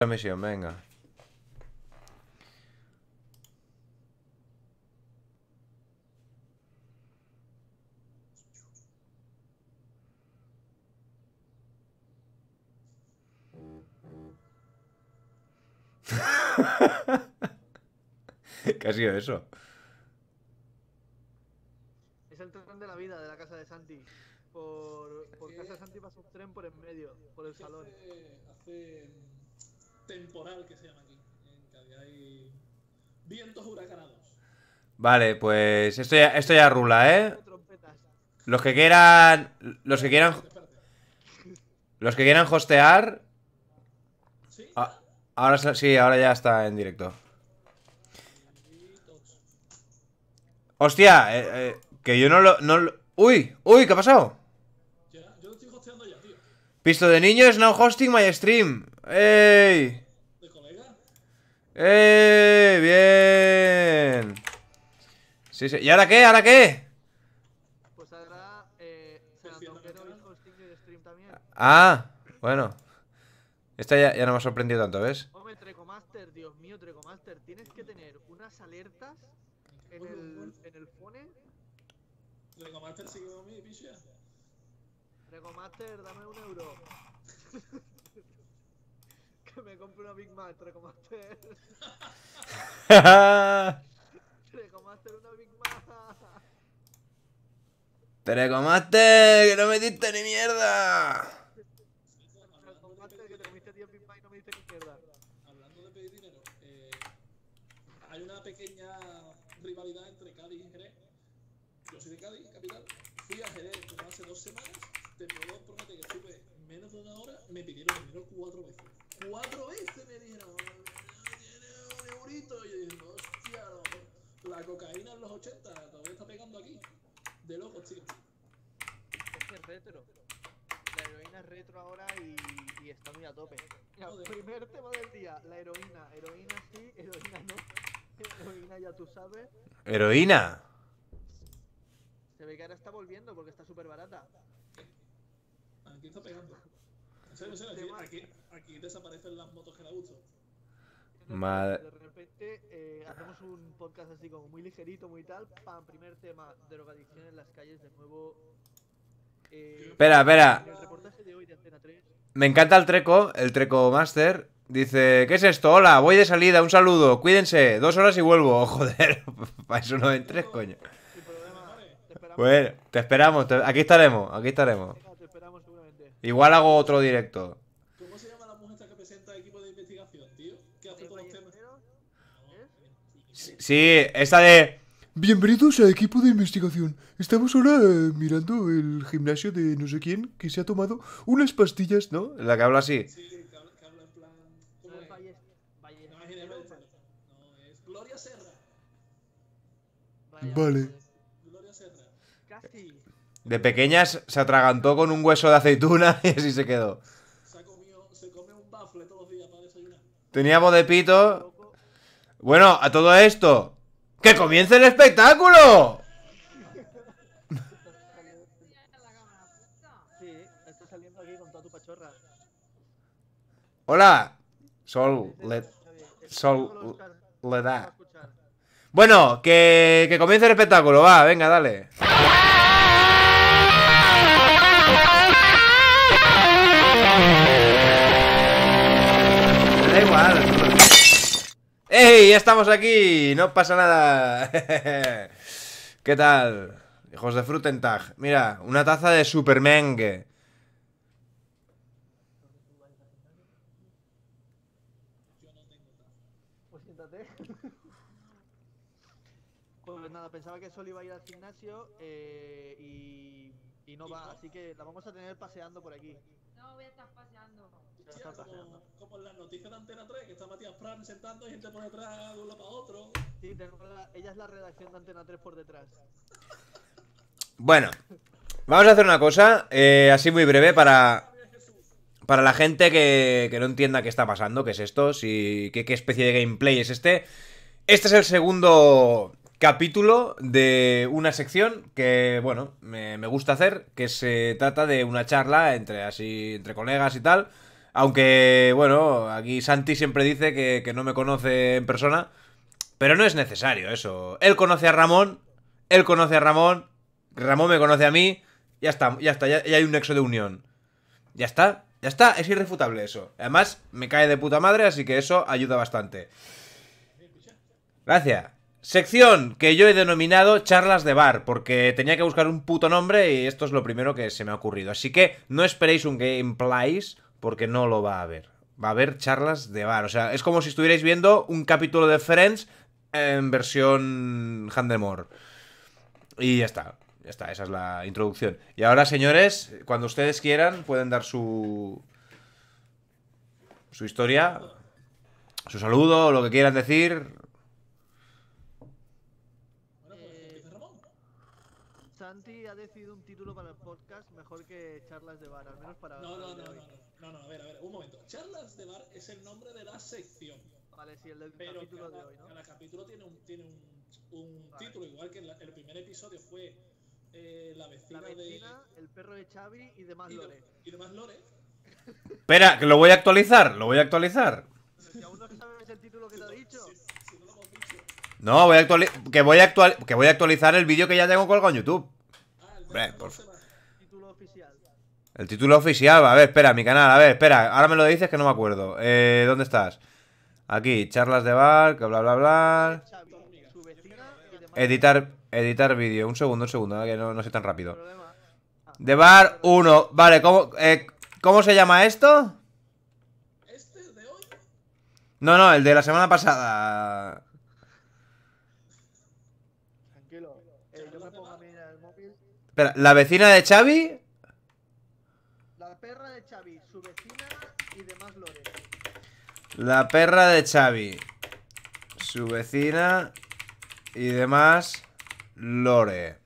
La misión, venga. ¿Qué ha sido eso? Es el tren de la vida de la casa de Santi. Por casa de Santi pasa un tren por en medio, por el salón. Hace temporal que se llama aquí. En Cádiz hay vientos huracanados. Vale, pues esto ya rula, ¿eh? Trompetas. Los que quieran... Los que quieran... Espérate. Los que quieran hostear... ¿Sí? Ahora sí, ahora ya está en directo. Hostia, que yo Uy, uy, ¿qué ha pasado? Ya, yo lo estoy hosteando ya, tío. Pisto de niño is now hosting my stream. ¡Ey! ¿De colega? ¡Ey! ¡Bien! Sí, sí. ¿Y ahora qué? ¿Ahora qué? Pues ahora Santonquero y hosting de stream también. Ah, bueno. Esta ya no me ha sorprendido tanto, ¿ves? Hombre, Trecomaster, Dios mío, Trecomaster. Tienes que tener unas alertas en el phone. Trecomaster sigue con mi picha. Trecomaster, dame €1. Que me compre una Big Mac, Trecomaster. Trecomaster, una Big Mac. ¡Telecomaster! ¡Que no me diste ni mierda! Trecomaster, que te comiste 10 Big Mac y no me diste ni mierda. Hablando de pedir dinero, hay una pequeña rivalidad entre Cádiz y Jerez. Yo soy de Cádiz, capital. Fui a Jerez como hace 2 semanas. Te puedo prometer que estuve menos de una hora. Me pidieron dinero 4 veces. 4 veces me dijeron, tiene un eurito. Y yo dije, hostia, no. La cocaína en los 80 todavía está pegando aquí. De locos, tío. Es que es retro. La heroína es retro ahora y está muy a tope. Mira, primer tema del día, la heroína. Heroína sí, heroína no. Heroína ya tú sabes. ¿Heroína? Se ve que ahora está volviendo porque está súper barata. Aquí está pegando. En serio, aquí desaparecen las motos que da gusto. Madre... De repente hacemos un podcast así como muy ligerito, muy tal. Pam, primer tema, drogadicción en las calles de nuevo. Espera. El reportaje de hoy de Antena 3. Me encanta el Treco Master. Dice, ¿qué es esto? Hola, voy de salida, un saludo, cuídense, 2 horas y vuelvo. Joder, para eso no entres, coño. Sin problema, te esperamos. Bueno, te esperamos, aquí estaremos. Venga, te esperamos seguramente. Igual hago otro directo. ¿Cómo se llama la mujer esta que presenta equipo de investigación, tío? ¿Qué hace todos los temas? Sí, esta de... Bienvenidos a equipo de investigación. Estamos ahora mirando el gimnasio de no sé quién que se ha tomado unas pastillas, ¿no? La que habla así. Sí, que habla en plan. ¿Cómo No es? es No es Ginebra, no, es Gloria Serra. Vale. Gloria Serra. Casi. De pequeñas se atragantó con un hueso de aceituna y así se quedó. Se come un bafle todos los días para desayunar. Tenía voz de pito. Bueno, a todo esto, ¡que comience el espectáculo! Sí, estás saliendo aquí con toda tu pachorra. Hola. Sol le da. Bueno, que comience el espectáculo, va, venga, dale. Me da igual. ¡Ey! Ya estamos aquí, no pasa nada. ¿Qué tal? Hijos de Frutentag. Mira, una taza de Supermengue. Pues siéntate. Pues nada, pensaba que Sol iba a ir al gimnasio y no va, así que la vamos a tener paseando por aquí. No, voy a estar paseando. Hostia, como en las noticias de Antena 3, que está Matías Pran sentando y gente por detrás de un lado para otro. Sí, ella es la redacción de Antena 3 por detrás. Bueno, vamos a hacer una cosa, así muy breve para la gente que no entienda qué está pasando, qué es esto, qué especie de gameplay es este. Este es el segundo capítulo de una sección que, bueno, me gusta hacer, que se trata de una charla entre colegas y tal, Aunque, bueno, aquí Santi siempre dice que no me conoce en persona. Pero no es necesario eso. Él conoce a Ramón, él conoce a Ramón, Ramón me conoce a mí. Ya está, ya hay un nexo de unión. Ya está, es irrefutable eso. Además, me cae de puta madre, así que eso ayuda bastante. Gracias. Sección que yo he denominado charlas de bar, porque tenía que buscar un puto nombre y esto es lo primero que se me ha ocurrido. Así que no esperéis un gameplays, porque no lo va a haber. Va a haber charlas de bar. O sea, es como si estuvierais viendo un capítulo de Friends en versión Handemore. Y ya está, esa es la introducción. Y ahora, señores, cuando ustedes quieran, pueden dar su historia, su saludo, o lo que quieran decir. Bueno, pues empieza Ramón. Santi ha decidido un título para el podcast mejor que charlas de bar, al menos para... No, para el de hoy. a ver, un momento. Charlas de bar es el nombre de la sección. Vale, sí, el del Pero capítulo de hoy, ¿no? cada capítulo tiene un Vale. título, igual que el primer episodio fue la vecina, La vecina, el perro de Xavi y demás lore. y demás Lore. Espera, que lo voy a actualizar, lo voy a actualizar. Pero si aún no sabes el título que te ha dicho. Si no lo hemos dicho. No, que voy a actualizar el vídeo que ya tengo colgado en YouTube. El Hombre, de por las 2 semanas. Título oficial. El título oficial, a ver, espera, mi canal, a ver, espera, ahora me lo dices que no me acuerdo. ¿Dónde estás? Aquí, charlas de bar, que bla bla bla. Xavi, su vecina y demás Editar vídeo, un segundo, que no soy tan rápido. problema. De bar 1, vale, ¿cómo se llama esto? Este de hoy, No, el de la semana pasada. Tranquilo. Yo me pongo a mirar el móvil. Espera, ¿la vecina de Xavi? La perra de Xavi, su vecina y demás lore. La perra de Xavi, su vecina y demás lore.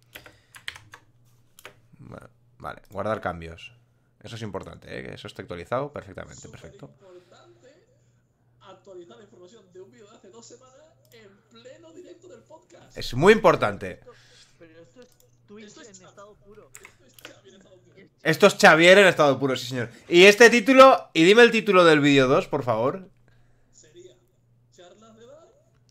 Vale, guardar cambios. Eso es importante, ¿eh? Que eso esté actualizado perfectamente, perfecto. importante actualizar la información de un vídeo de hace 2 semanas en pleno directo del podcast. Es muy importante. Pero esto es Twitch Esto es en Xavi. estado puro. Esto es Xavi en estado puro. Esto es Xavier en estado puro, sí señor. Y este título, y dime el título del vídeo 2, por favor. Sería charlas de bar,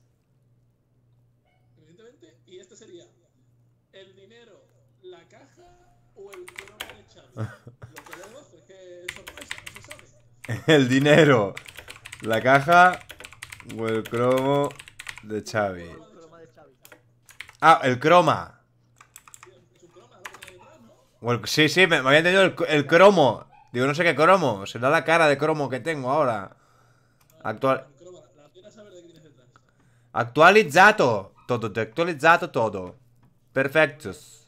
evidentemente, y este sería el dinero, la caja o el cromo de Xavi. Lo que hay abajo es que es sorpresa, no se sabe. El dinero, la caja o el cromo de Xavi. El croma de Xavi. Ah, el croma. Es un croma, lo que tiene detrás, ¿no? Sí, me había entendido el cromo. Digo, no sé qué cromo. Será la cara de cromo que tengo ahora. El croma, la pena saber de qué tienes detrás. Actualizzato. Actualizzato todo. Perfectos.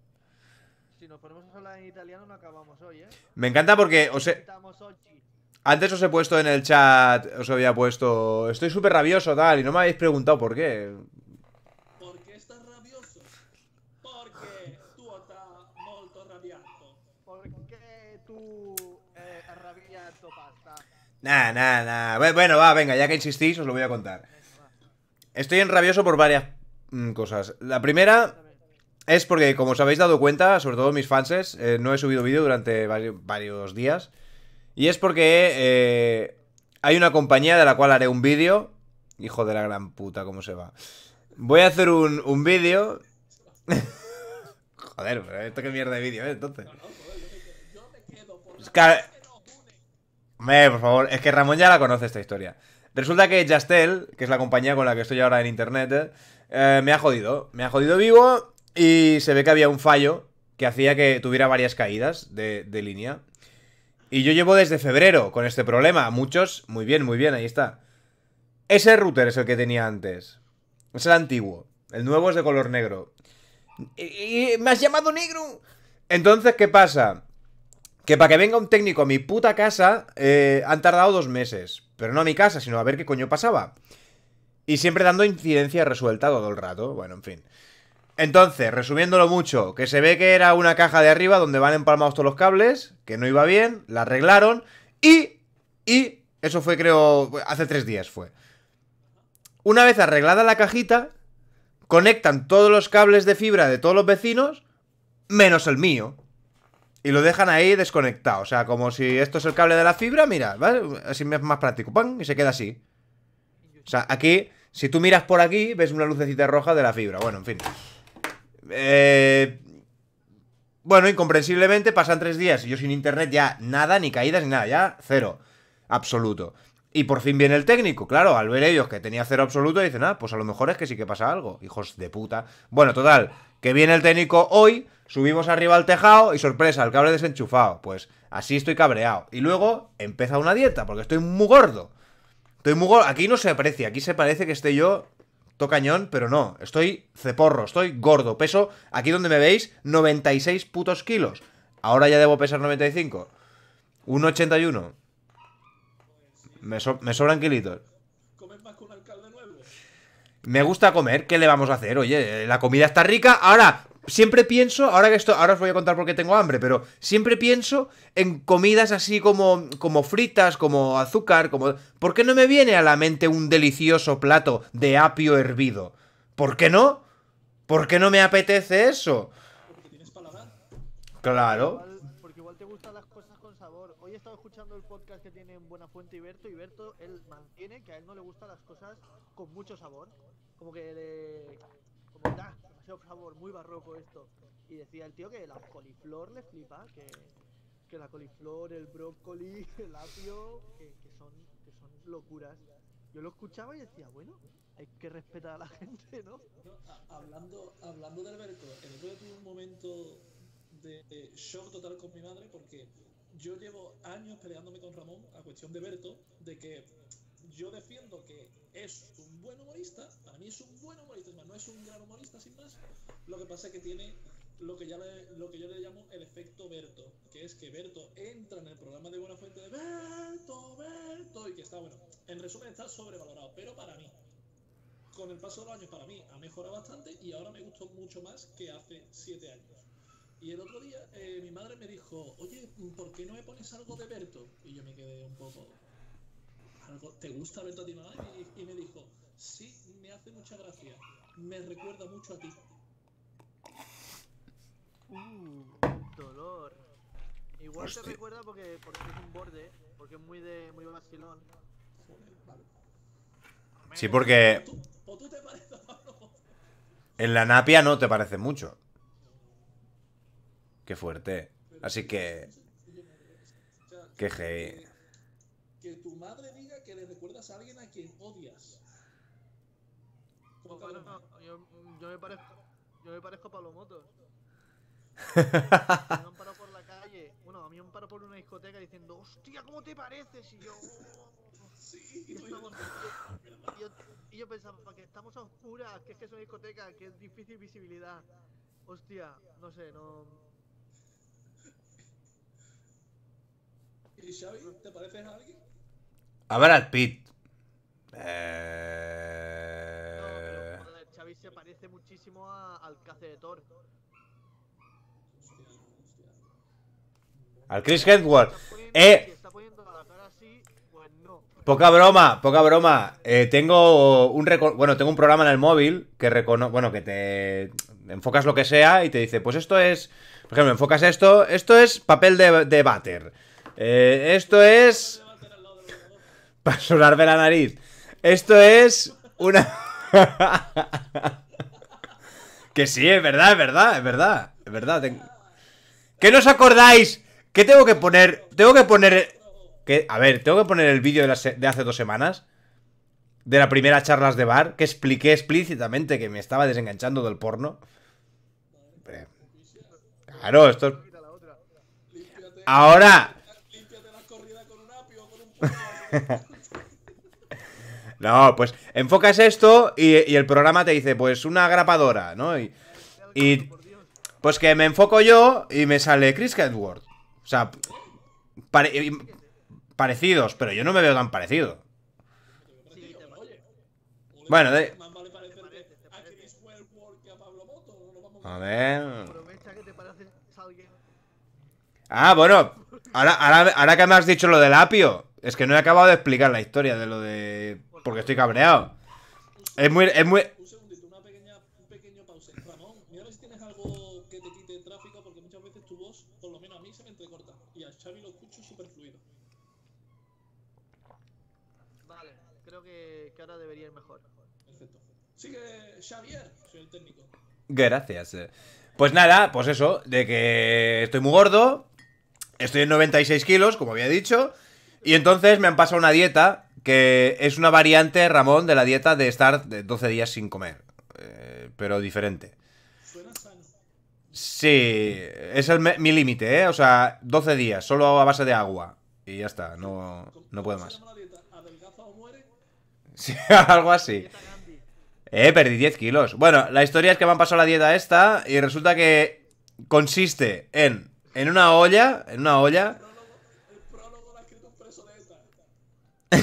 Si nos ponemos a hablar en italiano no acabamos hoy, ¿eh? Me encanta porque Estamos oggi. antes os he puesto en el chat, os había puesto, estoy súper rabioso tal, y no me habéis preguntado por qué. ¿Por qué estás rabioso? Porque tú estás molto arrabbiato. Perché tu arrabbiato pasta? Nah. Bueno, va, venga, ya que insistís, os lo voy a contar. Estoy enrabioso por varias cosas. La primera es porque, como os habéis dado cuenta, sobre todo mis fanses, no he subido vídeo durante varios días. Y es porque hay una compañía de la cual haré un vídeo. Hijo de la gran puta, cómo se va. Voy a hacer un vídeo. Joder, pero esto qué mierda de vídeo, entonces. No, joder, yo me quedo por la Es que- que nos une. Hombre, por favor, es que Ramón ya la conoce esta historia. Resulta que Jastel, que es la compañía con la que estoy ahora en internet, me ha jodido. Me ha jodido vivo y se ve que había un fallo que hacía que tuviera varias caídas de línea. Y yo llevo desde febrero con este problema. Muchos, muy bien, ahí está. Ese router es el que tenía antes. Es el antiguo. El nuevo es de color negro. Y me has llamado negro. Entonces, ¿qué pasa? Que para que venga un técnico a mi puta casa han tardado 2 meses. Pero no a mi casa, sino a ver qué coño pasaba. Y siempre dando incidencia resuelta todo el rato. Bueno, en fin. Entonces, resumiéndolo mucho, que se ve que era una caja de arriba donde van empalmados todos los cables, que no iba bien, la arreglaron y eso fue, creo, hace 3 días fue. Una vez arreglada la cajita, conectan todos los cables de fibra de todos los vecinos, menos el mío. y lo dejan ahí desconectado. O sea, como si esto es el cable de la fibra, mira, ¿vale? Así es más práctico. ¡Pam! Y se queda así. O sea, aquí, si tú miras por aquí, ves una lucecita roja de la fibra. Bueno, en fin. Bueno, incomprensiblemente pasan 3 días y yo sin internet ya nada, ni caídas, ni nada, ya cero. Absoluto. Y por fin viene el técnico, claro, al ver ellos que tenía cero absoluto, dicen, ah, pues a lo mejor es que sí que pasa algo, hijos de puta. Bueno, total, que viene el técnico hoy, subimos arriba al tejado y sorpresa, el cable desenchufado. Pues así estoy cabreado. Y luego empieza una dieta, porque estoy muy gordo. Estoy muy gordo, aquí no se aprecia, aquí se parece que esté yo cañón, pero no, estoy ceporro, estoy gordo, peso, aquí donde me veis, 96 putos kilos. Ahora ya debo pesar 95. 1,81. Me sobran kilitos. ¿Comes más que un alcalde nuevo? Me gusta comer, ¿qué le vamos a hacer? Oye, la comida está rica. Ahora, siempre pienso, ahora os voy a contar por qué tengo hambre, pero siempre pienso en comidas así como fritas, como azúcar, como... ¿Por qué no me viene a la mente un delicioso plato de apio hervido? ¿Por qué no? ¿Por qué no me apetece eso? Porque tienes paladar. Claro. Porque igual te gustan las cosas con sabor. Hoy he estado escuchando el podcast que tienen Buenafuente y Berto, él mantiene que a él no le gustan las cosas con mucho sabor. Como que como da demasiado sabor, muy barroco esto. Y decía el tío que la coliflor le flipa, que la coliflor, el brócoli, el apio, que son locuras. Yo lo escuchaba y decía, bueno, hay que respetar a la gente, ¿no? Hablando de Alberto, el otro día tuve un momento de shock total con mi madre porque yo llevo años peleándome con Ramón a cuestión de Berto, de que yo defiendo que es un buen humorista, para mí es un buen humorista, no es un gran humorista sin más. Lo que pasa es que tiene lo que yo le llamo el efecto Berto, que es que Berto entra en el programa de Buenafuente de Berto, y que está, bueno, en resumen está sobrevalorado, pero para mí, con el paso de los años, para mí ha mejorado bastante y ahora me gustó mucho más que hace 7 años. Y el otro día mi madre me dijo, oye, ¿por qué no me pones algo de Berto? Y yo me quedé un poco... ¿Te gusta Berto a ti, mamá? Y me dijo, sí, me hace mucha gracia, me recuerda mucho a ti. Dolor. Igual Hostia. te recuerda porque es un borde, porque es muy vacilón. Joder, vale. Sí, porque ¿O tú te pareces a Pablo? en la napia no te parece mucho. Qué fuerte. Así que... O sea, Qué heavy. que tu madre diga que le recuerdas a alguien a quien odias. Pues bueno, yo me parezco a Pablo Motos. Me han parado por la calle. Bueno, a mí me han parado por una discoteca diciendo, hostia, ¿cómo te pareces? Y yo... Sí, Y, y yo pensaba que estamos a oscuras, que es una discoteca, que es difícil visibilidad. Hostia, no sé, no... ¿Y Xavi, te pareces a alguien? A Brad Pitt. No, pero joder, Xavi se parece muchísimo al que hace de Thor. Al Chris Hemsworth. Si está poniendo la cara así, pues no. Poca broma, poca broma. Tengo un tengo un programa en el móvil que que te enfocas lo que sea y te dice, pues esto es, por ejemplo, enfocas esto es papel de váter. Esto es para sonarme la nariz. Esto es una que sí, es verdad, es verdad, es verdad, es verdad. ¿Qué no os acordáis? ¿Qué tengo que poner? Tengo que poner tengo que poner el vídeo de hace 2 semanas. De la primera charlas de bar. Que expliqué explícitamente que me estaba desenganchando del porno. Claro, esto... Límpiate, Ahora... límpiate la corrida con un apio o con un puño. No, pues enfocas esto y el programa te dice, pues una grapadora, ¿no? Y Por Dios. pues que me enfoco yo y me sale Chris Hemsworth. O sea, parecidos, pero yo no me veo tan parecido. Sí, Oye, Bueno, más vale parecerte a Chris Hemsworth que a Pablo Moto. No nos vamos a ver... aprovecha que te pareces a alguien. Ah, bueno, ahora que me has dicho lo del apio, es que no he acabado de explicar la historia de lo de... Porque estoy cabreado. Es muy... Un segundito, un pequeño pausa. Ramón, mira a ver si tienes algo que te quite el tráfico, porque muchas veces tu voz, por lo menos a mí, se me creo que ahora debería ir mejor. Perfecto. Sigue Xavier, soy el técnico. Gracias. Pues nada, pues eso, de que estoy muy gordo, estoy en 96 kilos, como había dicho, y entonces me han pasado una dieta que es una variante, Ramón, de la dieta de estar de 12 días sin comer, pero diferente. Suena sano. Sí, es mi límite, ¿eh? O sea, 12 días, solo a base de agua, y ya está, no puedo ¿Cómo más. se llama la dieta? ¿Adelgaza o muere? Sí, algo así. Dieta Gandhi. Perdí 10 kilos. Bueno, la historia es que me han pasado la dieta esta y resulta que consiste en una olla, El prólogo lo ha escrito un preso de ETA.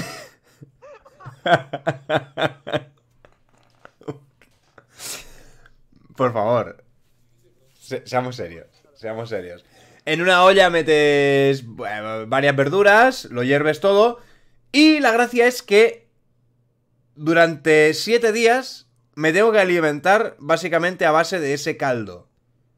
Por favor, seamos serios, seamos serios. En una olla metes varias verduras, lo hierves todo y la gracia es que durante 7 días me tengo que alimentar básicamente a base de ese caldo.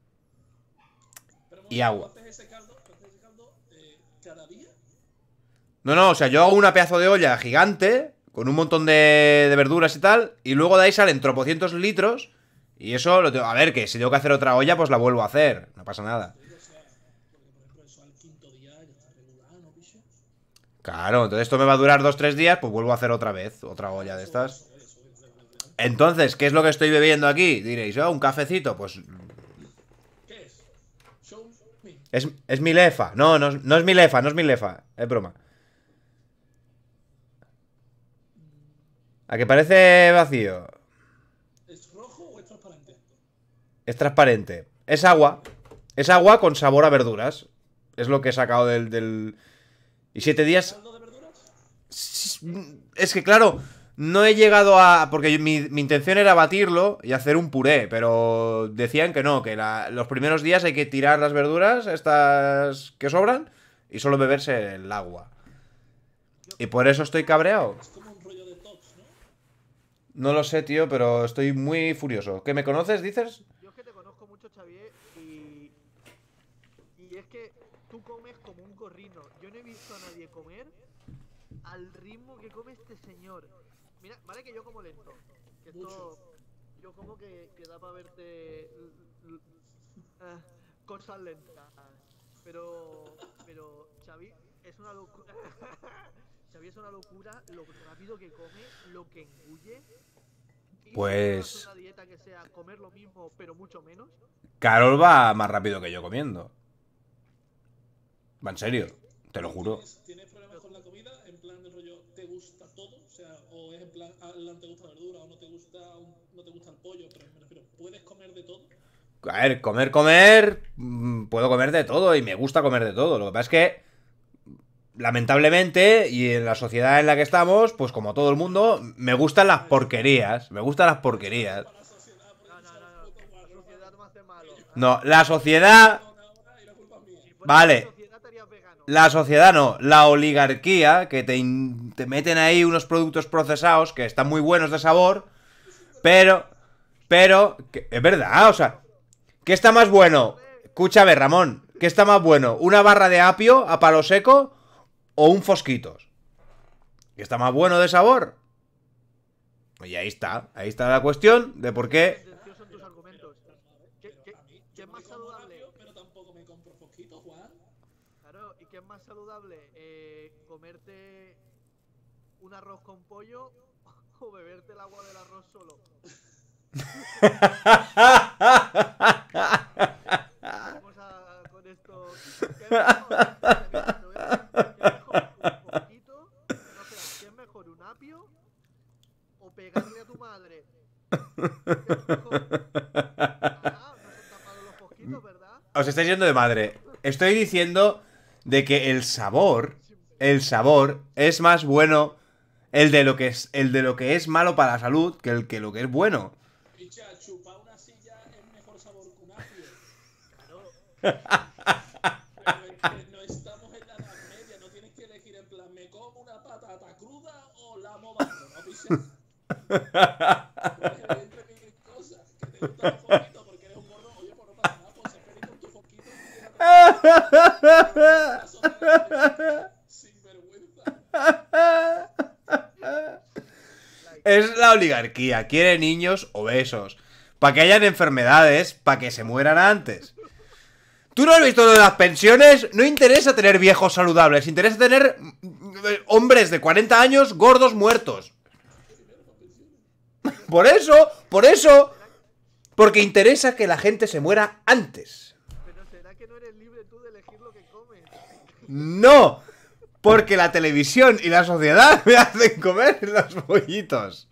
Pero Y agua. ¿tú haces ese caldo cada día? No, o sea, yo hago una pedazo de olla gigante, con un montón de verduras y tal, y luego de ahí salen tropocientos litros, y eso lo tengo... A ver, que si tengo que hacer otra olla, pues la vuelvo a hacer, no pasa nada. O sea, porque por ejemplo eso al quinto día ya está regular, ¿no, picho? Claro, entonces esto me va a durar 2-3 días, pues vuelvo a hacer otra vez, otra olla de estas. Eso, Entonces, ¿qué es lo que estoy bebiendo aquí? Diréis, un cafecito, pues... ¿Qué es? Show me. Es mi lefa. No es mi lefa, no es mi lefa, es broma. ¿A que parece vacío? ¿Es rojo o es transparente? Es transparente. Es agua. Es agua con sabor a verduras. Es lo que he sacado del... Y 7 días... ¿Caldo de verduras? Es que claro, no he llegado a... Porque mi intención era batirlo y hacer un puré, pero decían que no, que los primeros días hay que tirar las verduras, estas que sobran, y solo beberse el agua. Y por eso estoy cabreado. Es como un rollo de tox, ¿no? No lo sé, tío, pero estoy muy furioso. ¿Qué, me conoces, dices? Yo es que te conozco mucho, Xavier, y es que tú comes como un gorrino. Yo no he visto a nadie comer al ritmo que come este señor. Mira, vale que yo como lento. Que esto... Mucho. Yo como que da para verte... cosas lentas. Pero Xavi es una locura. Xavi es una locura lo rápido que come, lo que engulle. Y Pues- si no hace una dieta que sea comer lo mismo, pero mucho menos. Carol va más rápido que yo comiendo. Va en serio, te lo juro. ¿Tienes problemas con la comida? En plan de rollo, ¿te gusta todo? O sea, o es en plan, no te gusta la verdura, o no te gusta el pollo, pero me refiero, ¿puedes comer de todo? A ver, comer, puedo comer de todo y me gusta comer de todo. Lo que pasa es que, lamentablemente, y en la sociedad en la que estamos, pues como todo el mundo, me gustan las porquerías. Me gustan las porquerías. Para la sociedad, porque No, tú no, sabes, no, puto no. La guarro, sociedad me hace malo. No, la sociedad... ahora y la culpa es mía. Si fuera Vale. la sociedad estarías vegano. La sociedad no, la oligarquía, que te meten ahí unos productos procesados que están muy buenos de sabor, pero, es verdad, o sea, ¿qué está más bueno? Escúchame, Ramón, ¿qué está más bueno? ¿Una barra de apio a palo seco o un Fosquitos? ¿Qué está más bueno de sabor? Y ahí está la cuestión de por qué... Tendenciosos son tus argumentos. ¿Qué A mí, es yo me más como saludable? rápido, pero tampoco me compro fosquitos, Juan. Claro, ¿y qué es más saludable? ¿Comerte un arroz con pollo o beberte el agua del arroz solo? Vamos con esto. ¿Qué es mejor? Te voy a decir, ¿qué es mejor? ¿Un poquito? No sé, ¿qué es mejor? ¿Un apio? ¿O pegarle a tu madre? ¿Qué es mejor? Ah, no se están malos los poquitos, ¿verdad? Os estáis yendo de madre. Estoy diciendo de que el sabor es más bueno el de lo que es malo para la salud que lo que es bueno. Picha, chupar una silla es mejor sabor que un apio. Claro. Pero es que no estamos en la Edad Media, no tienes que elegir en plan, ¿me como una patata cruda o la barro? ¿No, picha? Puedes elegir entre mil cosas. Que te gustan los foquitos porque eres un gordo. Oye, pues no pasa nada, pues sé feliz con tu foquito y sin vergüenza. Es la oligarquía. Quiere niños obesos. Para que hayan enfermedades, para que se mueran antes. ¿Tú no has visto lo de las pensiones? No interesa tener viejos saludables. Interesa tener hombres de 40 años gordos muertos. Por eso. Porque interesa que la gente se muera antes. Pero ¿será que no eres libre tú de elegir lo que comes? No. Porque la televisión y la sociedad me hacen comer los pollitos.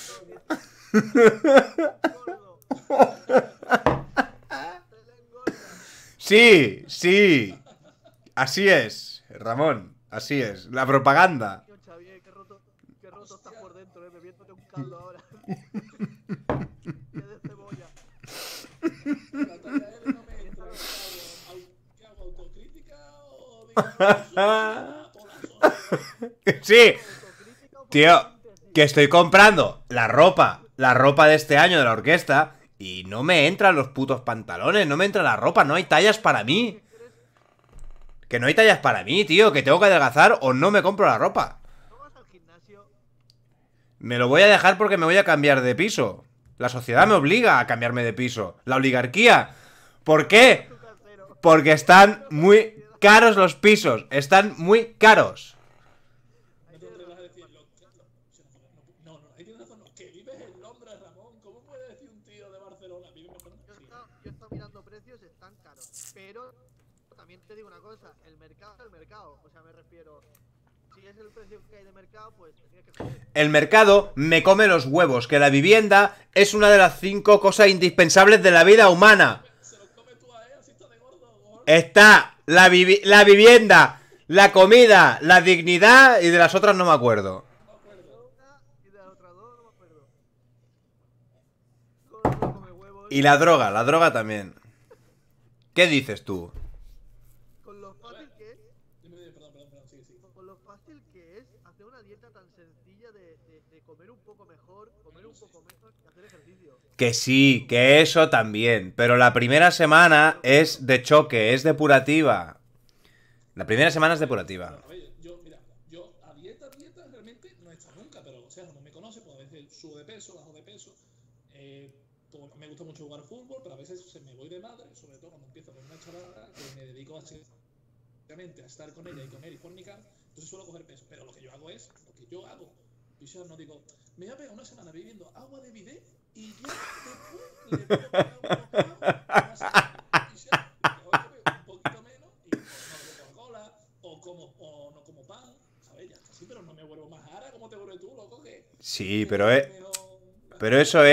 Sí, sí. Así es, Ramón. Así es. La propaganda. Tío, Xavier, qué roto estás por dentro, bebiéndote un caldo ahora. Qué de cebolla. La talla L no me entra. ¿Qué hago? ¿Autocrítica o digamos? Sí. Autocrítica o Tío, posiblemente que estoy comprando la ropa de este año de la orquesta y no me entran los putos pantalones, no me entra la ropa, no hay tallas para mí. Que no hay tallas para mí, tío, que tengo que adelgazar o no me compro la ropa. ¿No vas al gimnasio? Me lo voy a dejar porque me voy a cambiar de piso. La sociedad me obliga a cambiarme de piso. La oligarquía. ¿Por qué? Tu casero. Porque están muy caros los pisos. Están muy caros. No te atrevas a decirlo. No, ahí tienes razón. No, que vives en Londres, Ramón. ¿Cómo puede decir un tío de Barcelona? Vive mejor. Yo he estado mirando precios, están caros. Pero también te digo una cosa, el mercado es el mercado. O sea, me refiero, si es el precio que hay de mercado, pues tienes que joder. El mercado me come los huevos, que la vivienda es una de las 5 cosas indispensables de la vida humana. Se los come tú a él, así está de gordo. Está la vivienda, la comida, la dignidad y de las otras no me acuerdo. Y de las otras dos no me acuerdo. Gordo, come huevos. Y la droga también. ¿Qué dices tú? Con lo fácil que es, Perdón, sigue. con lo fácil que es hacer una dieta tan sencilla de comer un poco mejor, comer un poco menos y hacer ejercicio. Que sí, que eso también. Pero la primera semana es de choque, es depurativa. La primera semana es depurativa. A ver, yo a dieta realmente no he estado nunca, pero o sea, no me conoce, pues a veces subo de peso, bajo de peso. Pues, me gusta mucho jugar fútbol, pero a veces se me voy de madre, sobre todo cuando empiezo con una chavala que me dedico básicamente a estar con ella y comer y fornicar, entonces suelo coger peso. Pero lo que yo hago es, lo que yo hago. Yo no digo, me voy a pegar una semana bebiendo agua de bidet y ya después le puedo pegar un bocado una semana. Y ya, un poquito menos y no bebo Coca-Cola o no como pan, ¿sabes? Ya está así, pero no me vuelvo más ara como te vuelves tú, loco, que... Sí, pero eso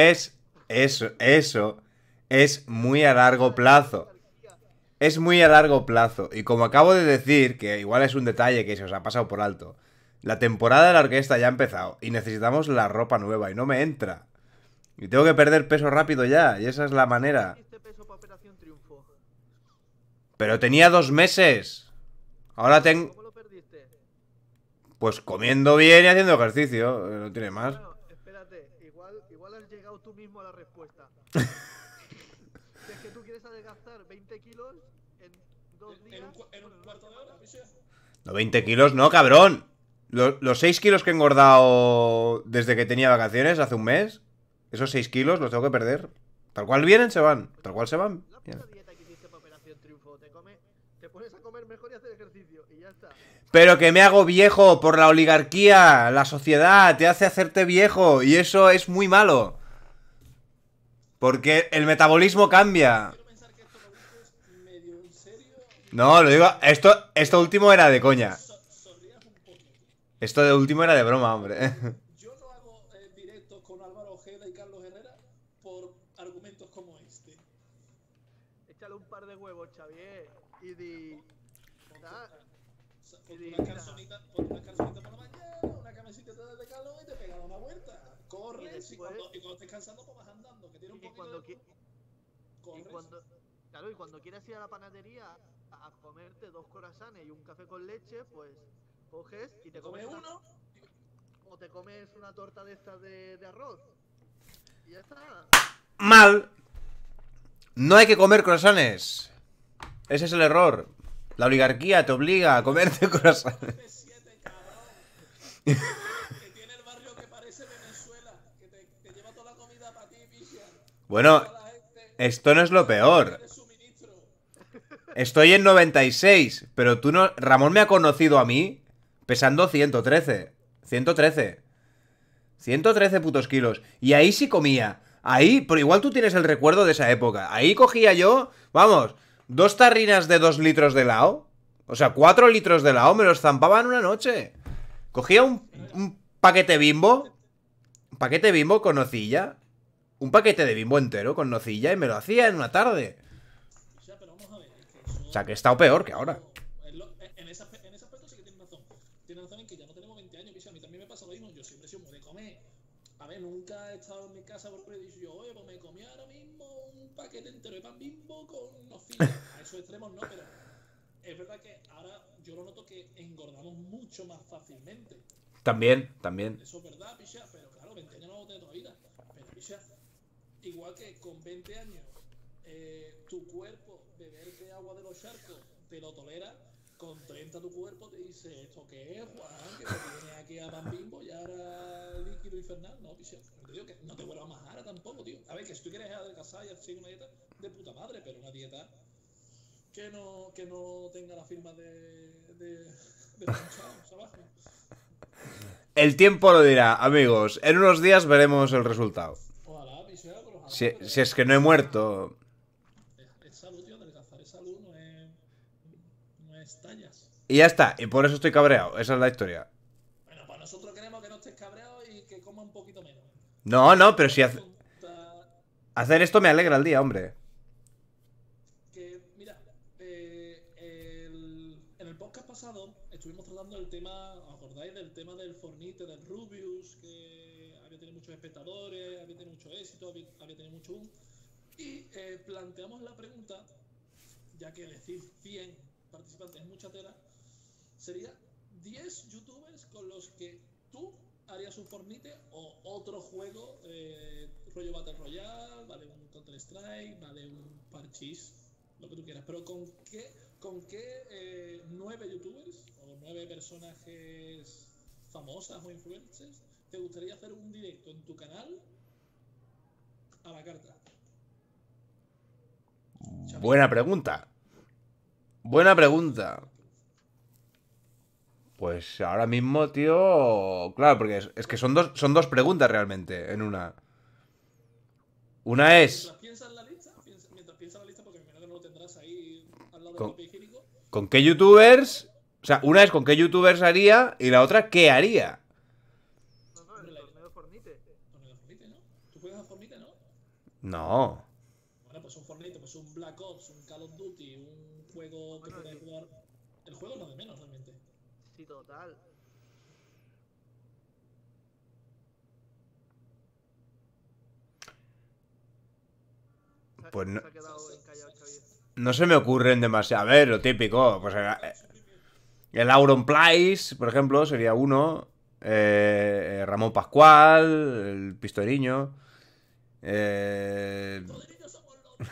es muy a largo plazo. Es muy a largo plazo. Y como acabo de decir, que igual es un detalle que se os ha pasado por alto, la temporada de la orquesta ya ha empezado y necesitamos la ropa nueva y no me entra. Y tengo que perder peso rápido ya, y esa es la manera. ¿Hiciste peso para Operación Triunfo? Pero tenía 2 meses. Ahora tengo... ¿Cómo lo perdiste? Pues comiendo bien y haciendo ejercicio, no tiene más. Bueno, espérate, igual has llegado tú mismo a la respuesta. Si es que tú quieres adelgazar 20 kilos en 2 días. En un cuarto de hora, Michelle. No, 20 kilos, no, cabrón. Los 6 kilos que he engordado desde que tenía vacaciones hace un mes, esos 6 kilos los tengo que perder. Tal cual vienen, se van. Tal cual se van. La puta dieta que hiciste para Operación Triunfo, te pones a comer mejor y hacer ejercicio y ya está. Pero que me hago viejo por la oligarquía, la sociedad, te hace hacerte viejo y eso es muy malo. Porque el metabolismo cambia. Quiero pensar que esto lo dices medio en serio. No, lo digo, esto último era de coña. Sonrías un poquito. Esto de último era de broma, hombre. Yo no hago directos con Álvaro Ojeda y Carlos Herrera por argumentos como este. Échale un par de huevos, Xavier, y di... ¿verdad? Pon una calzonita por la mañana, una camiseta de calor y te pegas una vuelta. Corre, Y sí, después- y cuando estés cansado, pues vas andando, que tiene un Y poquito cuando, de... y Corres. cuando, claro, y cuando quieras ir a la panadería a comerte 2 croissants y un café con leche, pues coges y te Come comes uno, o te comes una torta de estas de arroz. Y ya está. Mal. No hay que comer croissants. Ese es el error. La oligarquía te obliga a comerte croissants. F7, cabrón. Que tiene el barrio que parece Venezuela. queda para ti, picha. Bueno, Toda la gente esto no es lo peor. de suministro. Estoy en 96, pero tú no... Ramón me ha conocido a mí pesando 113. 113. 113 putos kilos. Y ahí sí comía. Ahí, pero igual tú tienes el recuerdo de esa época. Ahí cogía yo, vamos, 2 tarrinas de 2 litros de helado. O sea, 4 litros de helado me los zampaba en una noche. Cogía un paquete Bimbo. Un paquete Bimbo con nocilla. Un paquete de Bimbo entero con nocilla y me lo hacía en una tarde. Picha, pero vamos a ver, es que eso... O sea, que he estado peor que ahora. En ese aspecto sí que tienes razón. Tienes razón en que ya no tenemos 20 años, picha. A mí también me pasa lo mismo. Yo siempre he sido muy de comer. A ver, nunca he estado en mi casa porque he dicho yo, oye, pues me comí ahora mismo un paquete entero de pan Bimbo con nocilla. A esos extremos no, pero es verdad que ahora yo lo noto que engordamos mucho más fácilmente. También, también. Eso es verdad, picha, pero claro, 20 años no vamos a tener toda la vida. Pero picha, igual que con 20 años tu cuerpo beberte agua de los charcos te lo tolera, con 30 tu cuerpo te dice, ¿esto qué es, Juan? Que te tienes aquí a pan Bimbo y ahora líquido infernal. No, picha, te digo que no te vuelvas más cara tampoco, tío. A ver, que si tú quieres adelgazar y hacer una dieta de puta madre, pero una dieta que no tenga la firma de Panchao, ¿sabes? El tiempo lo dirá, amigos. En unos días veremos el resultado. Ojalá, picha, pero ojalá. Si, pero si es que no he muerto. es salud, tío, adelgazar es salud, no es tallas. Y ya está. Y por eso estoy cabreado. Esa es la historia. Bueno, pues nosotros queremos que no estés cabreado y que coma un poquito menos. No, no, pero si Tonta- hacer esto me alegra el día, hombre. Que, mira, en el podcast pasado estuvimos tratando el tema, ¿os acordáis del tema del Fornite, del Rubius, que había tenido muchos espectadores, había tenido mucho éxito, había tenido mucho boom? Y planteamos la pregunta, ya que decir 100 participantes es mucha tela, sería 10 youtubers con los que tú harías un Fornite o otro juego, rollo Battle Royale, vale un Counter Strike, vale un Parchís, lo que tú quieras, pero con qué 9 youtubers o 9 personajes famosas o influencers te gustaría hacer un directo en tu canal a la carta? Buena pregunta. Buena pregunta. Pues ahora mismo, tío. Claro, porque es que son dos preguntas realmente en una. Una es. Mientras piensas la lista, mientras piensas la lista, porque me imagino que no lo tendrás ahí al lado del Con- papel higiénico. ¿Con qué youtubers? O sea, una es con qué youtubers haría y la otra, ¿qué haría? No, el torneo de Fornite. Torneo de Fornite, ¿no? ¿Tú juegas a Fornite, no? No. Bueno, pues un Fornite, pues un Black Ops, un Call of Duty, un juego que Bueno, puedas jugar. El juego es lo de menos, realmente. Sí, total. Pues no, Se ha quedado encallado Xavier. no se me ocurren demasiado. A ver, lo típico. Pues el Auron Place, por ejemplo, sería uno. Ramón Pascual, el Pistoriño. Todos niños somos locos.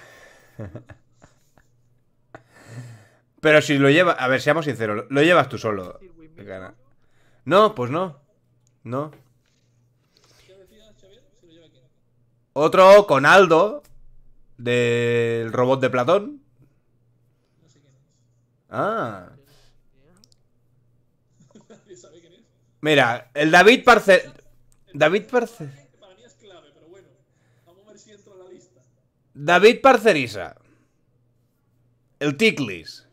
Pero si lo llevas. A ver, seamos sinceros. Lo llevas tú solo. Decir Win de Mix, cara. ¿no? No, pues no. No. ¿Qué decías, Xavier? Si lo lleva aquí. Otro con Aldo. Del robot de Platón. No sé quién es. Ah. Nadie sabe quién es. Mira, el David Parce. David Parce. Para mí es clave, pero bueno. Vamos a ver si entra en la lista. David Parcerisa. El Ticlis.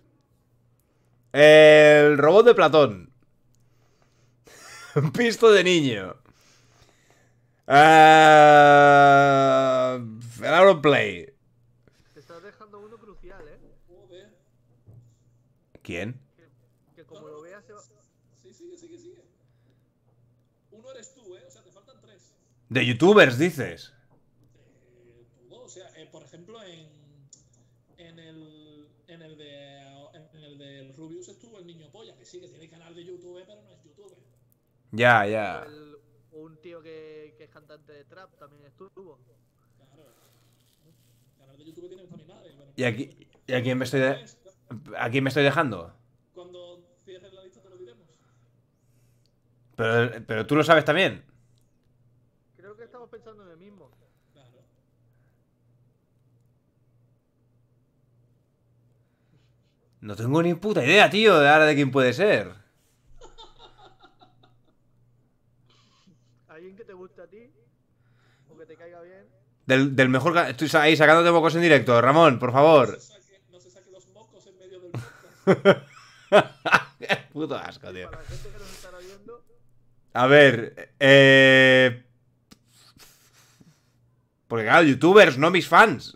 El robot de Platón. Pisto de niño. El Auronplay. Te estás dejando uno crucial, ¿eh? Joder. ¿Quién? Que como lo veas se va... Sí, sigue. Uno eres tú, ¿eh? O sea, te faltan 3. De youtubers, dices. Todo. O sea, por ejemplo, en el del Rubius estuvo el niño polla, que sí, que tiene canal de YouTube, pero no es youtuber. Ya, ya. Un tío que es cantante de trap también estuvo. Claro. Canal de YouTube tiene hasta mi madre. Bueno, ¿Y a quién me estoy ¿A quién me estoy dejando? Cuando cierres la lista te lo diremos. Pero tú lo sabes también. Creo que estamos pensando en el mismo. No tengo ni puta idea, tío, de ahora de quién puede ser. ¿Alguien que te guste a ti? ¿O que te caiga bien? Del mejor... Estoy ahí sacándote mocos en directo. Ramón, por favor. No se saque los mocos en medio del podcast. Qué puto asco, tío. Para la gente que nos estará viendo, A ver, porque claro, youtubers, no mis fans.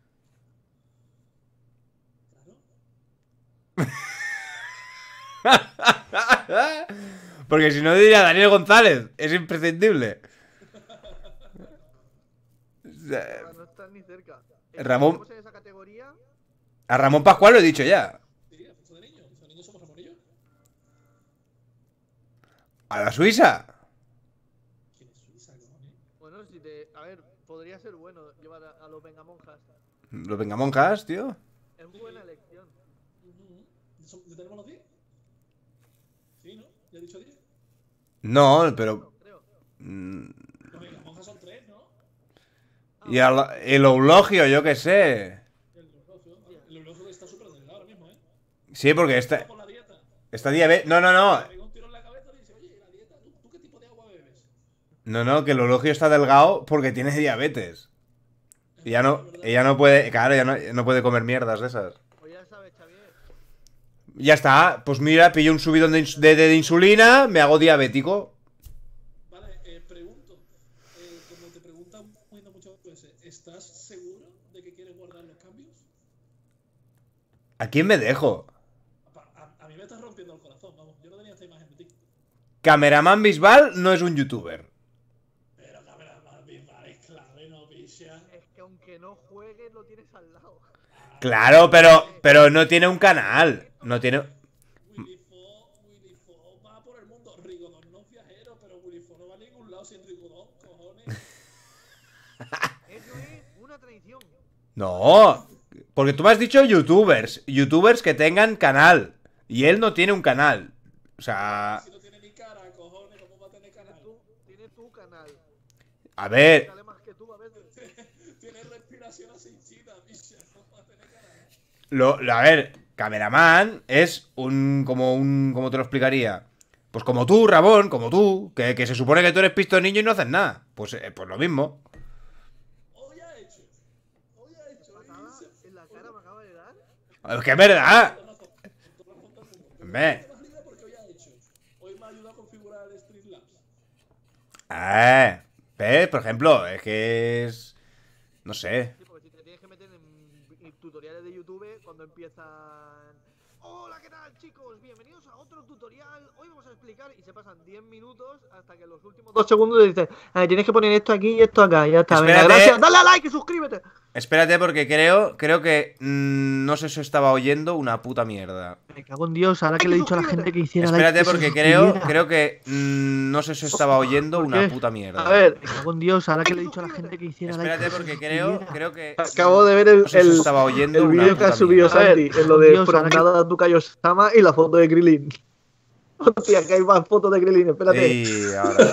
Porque si no diría Daniel González, es imprescindible. no estás ni cerca. Ramón- Estamos en esa categoría. A Ramón Pascual lo he dicho ya. Sí, a fuerza de niños. Los niños somos Ramón y yo. A la Suiza. ¿Quién es Suiza, cojones? Bueno, si te. A ver, podría ser bueno llevar a los vengamonjas. Los vengamonjas, tío. Es buena elección. ¿Ya tenemos los 10? Sí, ¿no? ¿Ya he dicho 10? No, pero... Creo. Los vengamonjas son 3, ¿no? Y el eulogio, yo qué sé. El eulogio está súper delgado ahora mismo, ¿eh? Sí, porque Está por la dieta. esta diabetes... No, no, no. Le pega un tiro en la cabeza y dice, oye, la dieta, ¿tú qué tipo de agua bebes? No, no, que el eulogio está delgado porque tiene diabetes. Y ya no puede... Claro, ya no puede comer mierdas de esas. Pues ya sabes, Xavier. Ya está, pues mira, pillo un subidón de insulina, me hago diabético. Vale, pregunto. Como te preguntan muchas veces, ¿estás seguro de que quieres guardar los cambios? ¿A quién me dejo? A mí me estás rompiendo el corazón, vamos. Yo no tenía esta imagen de ti. Cameraman Bisbal no es un youtuber. Pero Cameraman Bisbal es clave, ¿no, picha? Es que aunque no juegues, lo tienes al lado. Claro, pero no tiene un canal. No tiene... Willy Fo va por el mundo. Rigodón no es viajero, pero Willy Fo no va a ningún lado sin Rigodón, cojones. Eso es una traición. No, porque tú me has dicho youtubers. Youtubers que tengan canal. Y él no tiene un canal. O sea... Si no tiene ni cara, cojones, ¿cómo va a tener canal? Tiene tu canal. A ver... Sale más que tú a veces. Tiene respiración asistida, picha. ¿Cómo va a tener canal? A ver, cameraman es ¿cómo te lo explicaría? Pues como tú, Ramón, como tú, que se supone que tú eres pisto de niño y no haces nada. Pues lo mismo. Hoy ha hecho. Patada en la cara me acaba de dar. Es que es verdad. Hombre. Porque hoy ha hecho. Hoy me ha ayudado a configurar el Streamlabs. ¿Ves? Por ejemplo, es que es... No sé. Sí, porque si te tienes que meter en tutoriales de YouTube cuando empiezan. Hola, ¿qué tal, chicos? Bienvenidos a otro tutorial. Hoy vamos a explicar y se pasan 10 minutos hasta que en los últimos 2 segundos dices, tienes que poner esto aquí y esto acá. Ya está, venga, Espérate. gracias. Dale a like y suscríbete. Espérate porque creo que no sé si estaba oyendo una puta mierda. Me cago en Dios, ahora que le he dicho a la gente que hiciera Espérate like. porque creo que no sé si estaba oyendo ¿Por una qué? puta mierda. A ver, me cago en Dios, ahora que le he dicho a la gente que hiciera Espérate like. porque creo que... Acabo de ver el, No sé si estaba oyendo el una vídeo que puta ha subido mierda. Santi, en lo de Promenada tu Kayo-sama y la foto de Krillin. Hostia, que hay más fotos de Krillin, espérate. Sí,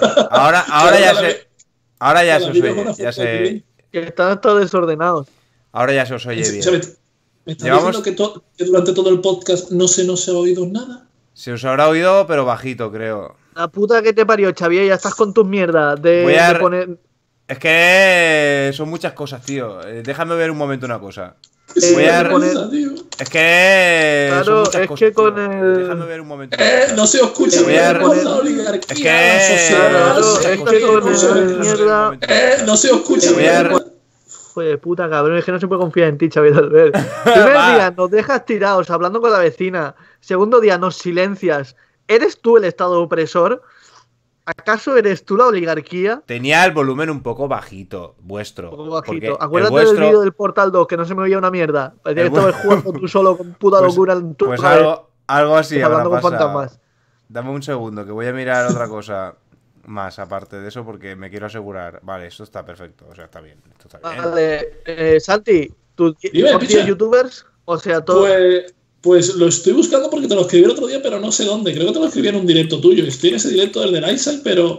ahora ya sé... Ahora ya se os oye, ya sé... Que están todos desordenados. Ahora ya se os oye bien. ¿Me estás Llevamos- diciendo que durante todo el podcast no se nos ha oído nada? Se os habrá oído, pero bajito, creo. La puta que te parió, Xavier, ya estás con tus mierdas Voy de a poner... Es que son muchas cosas, tío. Déjame ver un momento una cosa. Voy Qué a risa, tío. Es que Claro, son muchas es cosas, que con tío. el- Déjame ver un momento. una cosa. No se os escucha Voy a bien poner- la oligarquía, Es que- la sociedad. Claro, muchas es cosas, que tío. con Déjame ver el un mierda- momento una cosa. No se os escucha Voy a- bien. Joder, puta cabrón, es que no se puede confiar en ti, Xavier Albert. Primer Va. día nos dejas tirados hablando con la vecina. Segundo día nos silencias. ¿Eres tú el estado opresor? ¿Acaso eres tú la oligarquía? Tenía el volumen un poco bajito, vuestro. Un poco porque bajito. el Acuérdate vuestro- del vídeo del Portal 2, que no se me oía una mierda. Parecía que El bu- estabas jugando tú solo con puta Pues- locura en tu Pues cabeza, algo así habrá hablando con pasado. fantasmas. Dame un segundo, que voy a mirar otra cosa más aparte de eso porque me quiero asegurar. Vale, esto está perfecto, o sea, está bien. Esto está bien. Vale, Santi, ¿tú Dime, tienes picha. youtubers? O sea, todo. Pues lo estoy buscando porque te lo escribí el otro día, pero no sé dónde. Creo que te lo escribí en un directo tuyo. Estoy en ese directo del de Isaac, pero.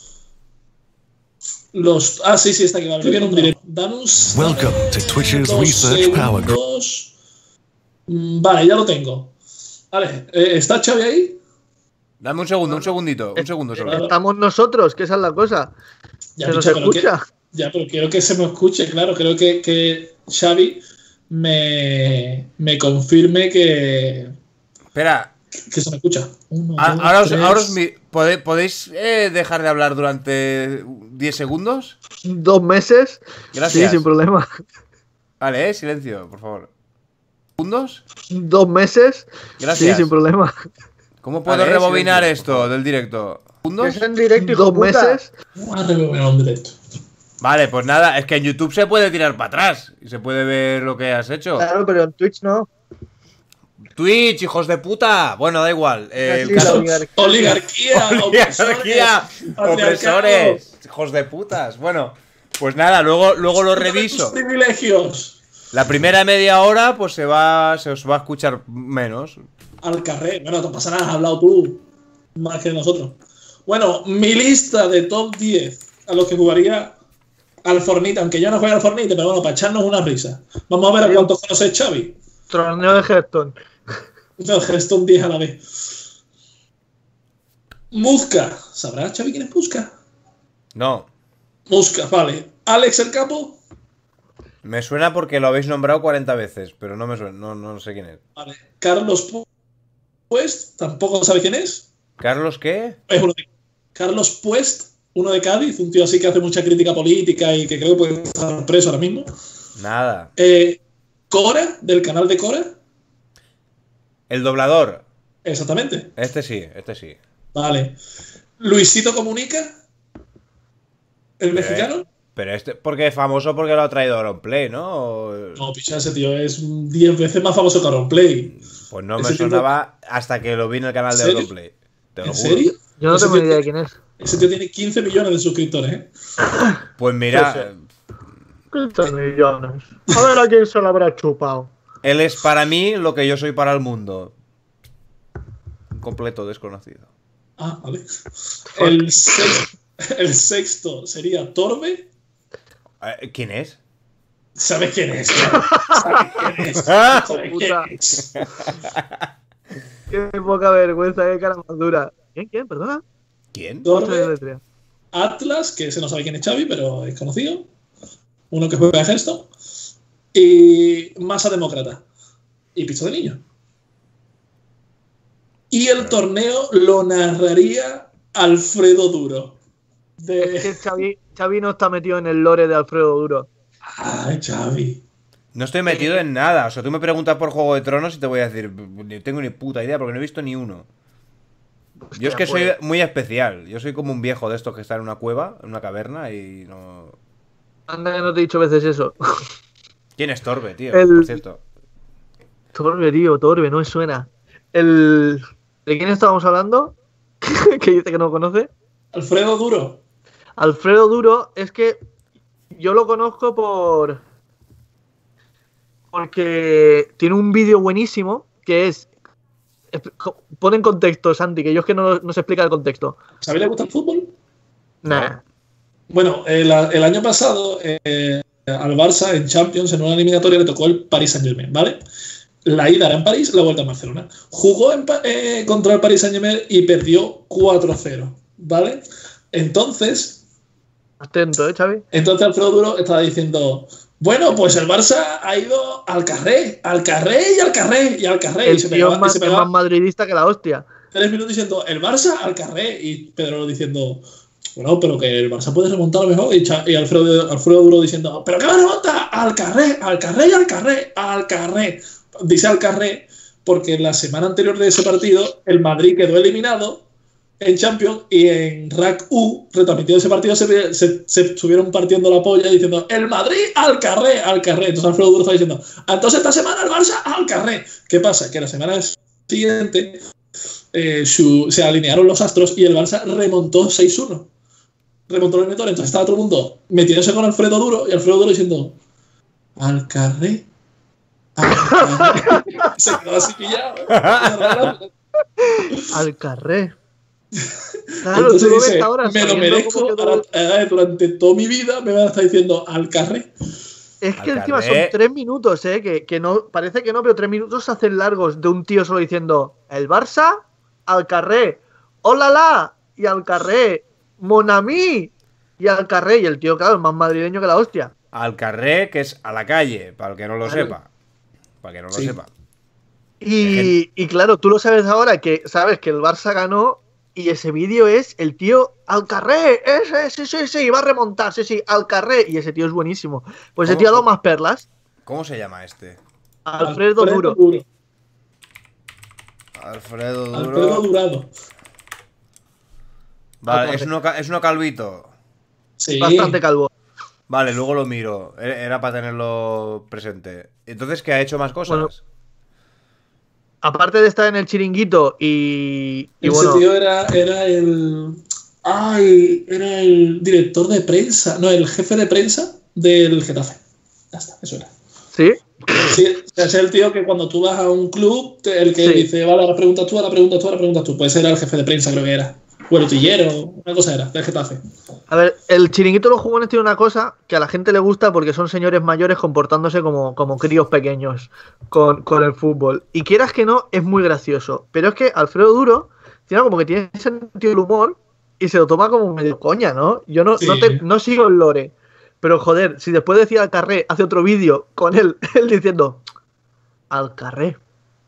Sí, está aquí. Vale, escribí en un directo. Danos. Welcome to Twitch's dos Research Power Group. segundos. Vale, ya lo tengo. Vale, ¿está Xavi ahí? Dame un segundo, un segundo solo. Estamos nosotros, que esa es la cosa. Ya, Se nos picha, pero escucha. ya, pero quiero que se me escuche, claro. Creo que Xavi me confirme que Espera, se me escucha. Uno, ahora dos, tres. ¿podéis dejar de hablar durante 10 segundos? 2 meses. Gracias. Sí, sin problema. Vale, silencio, por favor. ¿Segundos? 2 meses. Gracias. Sí, sin problema. ¿Cómo puedo Vale, rebobinar silencio, esto del directo? ¿Segundos? Es en directo, hijo 2 puta. meses. Vamos a rebobinar un directo. Vale, pues nada, es que en YouTube se puede tirar para atrás y se puede ver lo que has hecho. Claro, pero en Twitch no. Twitch, hijos de puta. Bueno, da igual. Así El caso- la Oligarquía, Oligarquía, patriarcado. opresores, hijos de putas. Bueno, pues nada, luego lo reviso. Tus privilegios. La primera media hora, pues se os va a escuchar menos. Al carré. Bueno, no pasa nada, has hablado tú más que nosotros. Bueno, mi lista de top 10 a los que jugaría al Fortnite, aunque yo no juegue al Fortnite, pero bueno, para echarnos una risa. Vamos a ver a cuántos conoce Xavi. Torneo de Hearthstone. No, Hearthstone 10 a la vez. Muska. ¿Sabrá Xavi quién es Muska? No, Muska, vale. Alex el Capo. me suena porque lo habéis nombrado 40 veces, pero no me suena, no sé quién es. Vale. Carlos Puest, tampoco sabe quién es. ¿Carlos qué? Es uno de Carlos Puest, uno de Cádiz, un tío así que hace mucha crítica política y que creo que puede estar preso ahora mismo. Nada. Cora, del canal de Cora. El doblador. Exactamente. Este sí. Vale. Luisito Comunica, el mexicano. Pero este, porque es famoso porque lo ha traído Auronplay, ¿no? No, picha, ese tío es 10 veces más famoso que Auronplay. Pues no me Ese tipo- sonaba hasta que lo vi en el canal de ¿En serio? Auronplay. Te lo ¿En juro. serio? Yo no Ese tengo tío ni idea de tiene- quién es. Ese tío tiene 15 millones de suscriptores, ¿eh? Pues mira, 15 millones. A ver a quién se lo habrá chupado. él es para mí lo que yo soy para el mundo. Un completo desconocido. Ah, vale. El sexto sería Torbe. ¿Quién es? ¿Sabes quién es? ¿Sabes quién es? ¿Sabes quién Puta. es? Qué poca vergüenza, qué cara más dura. ¿Quién? ¿Perdona? ¿Quién? Torbe, Atlas, que ese no sabe quién es Xavi, pero es conocido. Uno que juega a Hearthstone. Y Masa Demócrata. Y Pisto de Niño. Y el torneo lo narraría Alfredo Duro. Es que Xavi no está metido en el lore de Alfredo Duro. Ay, Xavi. No estoy metido en nada. O sea, tú me preguntas por Juego de Tronos y te voy a decir, no tengo ni puta idea porque no he visto ni uno. Yo es que soy muy especial. Yo soy como un viejo de estos que está en una cueva, en una caverna y no... Anda que no te he dicho veces eso. ¿Quién es Torbe, tío? El- Por cierto. Torbe, tío, Torbe, no me suena. ¿De quién estábamos hablando? Que dice que no conoce. Alfredo Duro. Alfredo Duro es que yo lo conozco porque tiene un vídeo buenísimo que es... Pon en contexto, Santi, que yo es que no se explica el contexto. ¿Xavi le gusta el fútbol? Nah. Bueno, el año pasado al Barça en Champions, en una eliminatoria, le tocó el Paris Saint-Germain, ¿vale? La ida era en París, la vuelta en Barcelona. Jugó contra el Paris Saint-Germain y perdió 4-0, ¿vale? Entonces Atento, Xavi. Alfredo Duro estaba diciendo, bueno, pues el Barça ha ido al carré y al carré y al carré. El Y se tío pegaba, es más madridista que la hostia. 3 minutos diciendo, el Barça al carré. Y Pedro diciendo, bueno, pero que el Barça puede remontar a lo mejor. Y Alfredo Duro diciendo, pero que va a remontar al carré y al carré, al carré. Dice al carré porque la semana anterior de ese partido el Madrid quedó eliminado en Champions y en RAC U, retransmitido ese partido, se estuvieron partiendo la polla diciendo, el Madrid al carré, al carré. Entonces Alfredo Duro está diciendo, entonces esta semana el Barça al carré. ¿Qué pasa? Que la semana siguiente se alinearon los astros y el Barça remontó 6-1. Remontó el eliminatorio. Entonces estaba todo el mundo metiéndose con Alfredo Duro y Alfredo Duro diciendo, al carré. Se quedó así pillado. Al carré. Claro, Entonces tú lo ves dice, ahora me lo sabiendo merezco, cómo quedó- durante toda mi vida me van a estar diciendo al carré. Es que Al encima carré. son 3 minutos, que no, parece que no, pero 3 minutos se hacen largos de un tío solo diciendo el Barça, al carré, ¡olala! Y al carré, Monamí, y al carré. Y el tío, claro, es más madrileño que la hostia. Al carré, que es a la calle, para el que no lo Vale. sepa. Para el que no lo Sí. sepa. Y claro, tú lo sabes ahora, que sabes que el Barça ganó. Y ese vídeo es el tío al carré, sí, va a remontar, sí, al carré. Y ese tío es buenísimo. Pues ese ¿Cómo? tío ha dado más perlas. ¿Cómo se llama este? Alfredo Duro. Alfredo Duro. Alfredo Durado. Vale, Alfredo. es uno calvito. Sí. Bastante calvo. Vale, luego lo miro. Era para tenerlo presente. Entonces, ¿qué ha hecho más cosas? Bueno, Aparte de estar en el chiringuito y Ese bueno, tío era el. Ay, era el director de prensa. No, el jefe de prensa del Getafe. Ya está, eso era. ¿sí? Sí, es el tío que cuando tú vas a un club, el que Sí. dice, vale, ahora preguntas tú, ahora preguntas tú, ahora preguntas tú. Pues era el jefe de prensa, creo que era. O el utillero, una cosa era, del Getafe. A ver, el chiringuito de los jugones tiene una cosa que a la gente le gusta porque son señores mayores comportándose como críos pequeños con el fútbol. Y quieras que no, es muy gracioso. Pero es que Alfredo Duro tiene como que tiene sentido del humor y se lo toma como medio coña, ¿no? Yo Sí. no sigo el lore. Pero joder, si después de decir al carré hace otro vídeo con él diciendo al carré.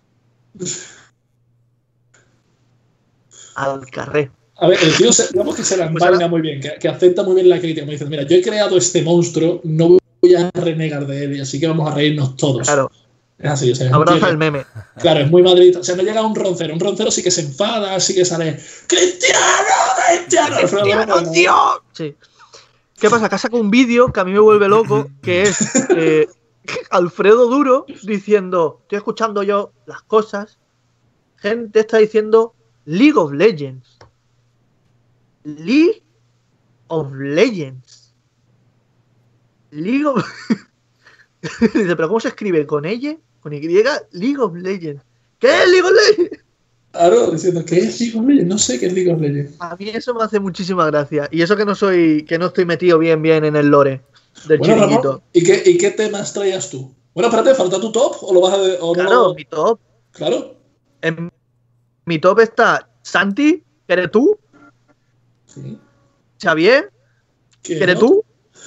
Al carré. A ver, el tío, digamos que se la Pues envaina ahora- muy bien, que acepta muy bien la crítica. Me dice, mira, yo he creado este monstruo, no voy a renegar de él, y así que vamos a reírnos todos. Claro, Es así, o sea, es un abraza tío el que- meme. Claro, es muy madridista. O sea, no llega un roncero. Un roncero sí que se enfada, sí que sale ¡Cristiano! Alfredo Duro, ¡Cristiano, no. tío! Sí. ¿Qué pasa? Que ha sacado un vídeo que a mí me vuelve loco, que es Alfredo Duro diciendo, estoy escuchando yo las cosas, gente está diciendo League of Legends. League of Legends. League of... Dice, pero ¿cómo se escribe? ¿Con ella? ¿Con Y? League of Legends. ¿Qué es League of Legends? Claro, diciendo, ¿qué es League of Legends? No sé qué es League of Legends. A mí eso me hace muchísima gracia. Y eso que no estoy metido bien en el lore del Bueno, chiringuito. Ramón, ¿y qué temas traías tú? Bueno, espérate, ¿falta tu top? ¿O lo vas a o no Claro, lo- mi top. Claro. En mi top está Santi, que eres tú, Sí. Xavier, ¿Qué que eres no? tú.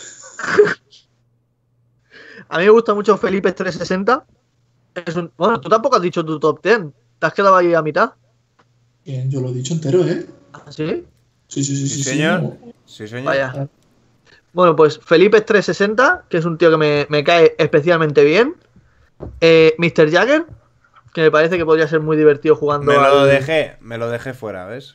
A mí me gusta mucho Felipe 360. Bueno, tú tampoco has dicho tu top 10. Te has quedado ahí a mitad. Bien, yo lo he dicho entero, ¿eh? ¿Ah, sí? Sí, Sí, señor. Sí, señor. Vaya. Bueno, pues Felipe 360, que es un tío que me cae especialmente bien. Mr. Jagger, que me parece que podría ser muy divertido jugando Me lo dejé fuera, ¿ves?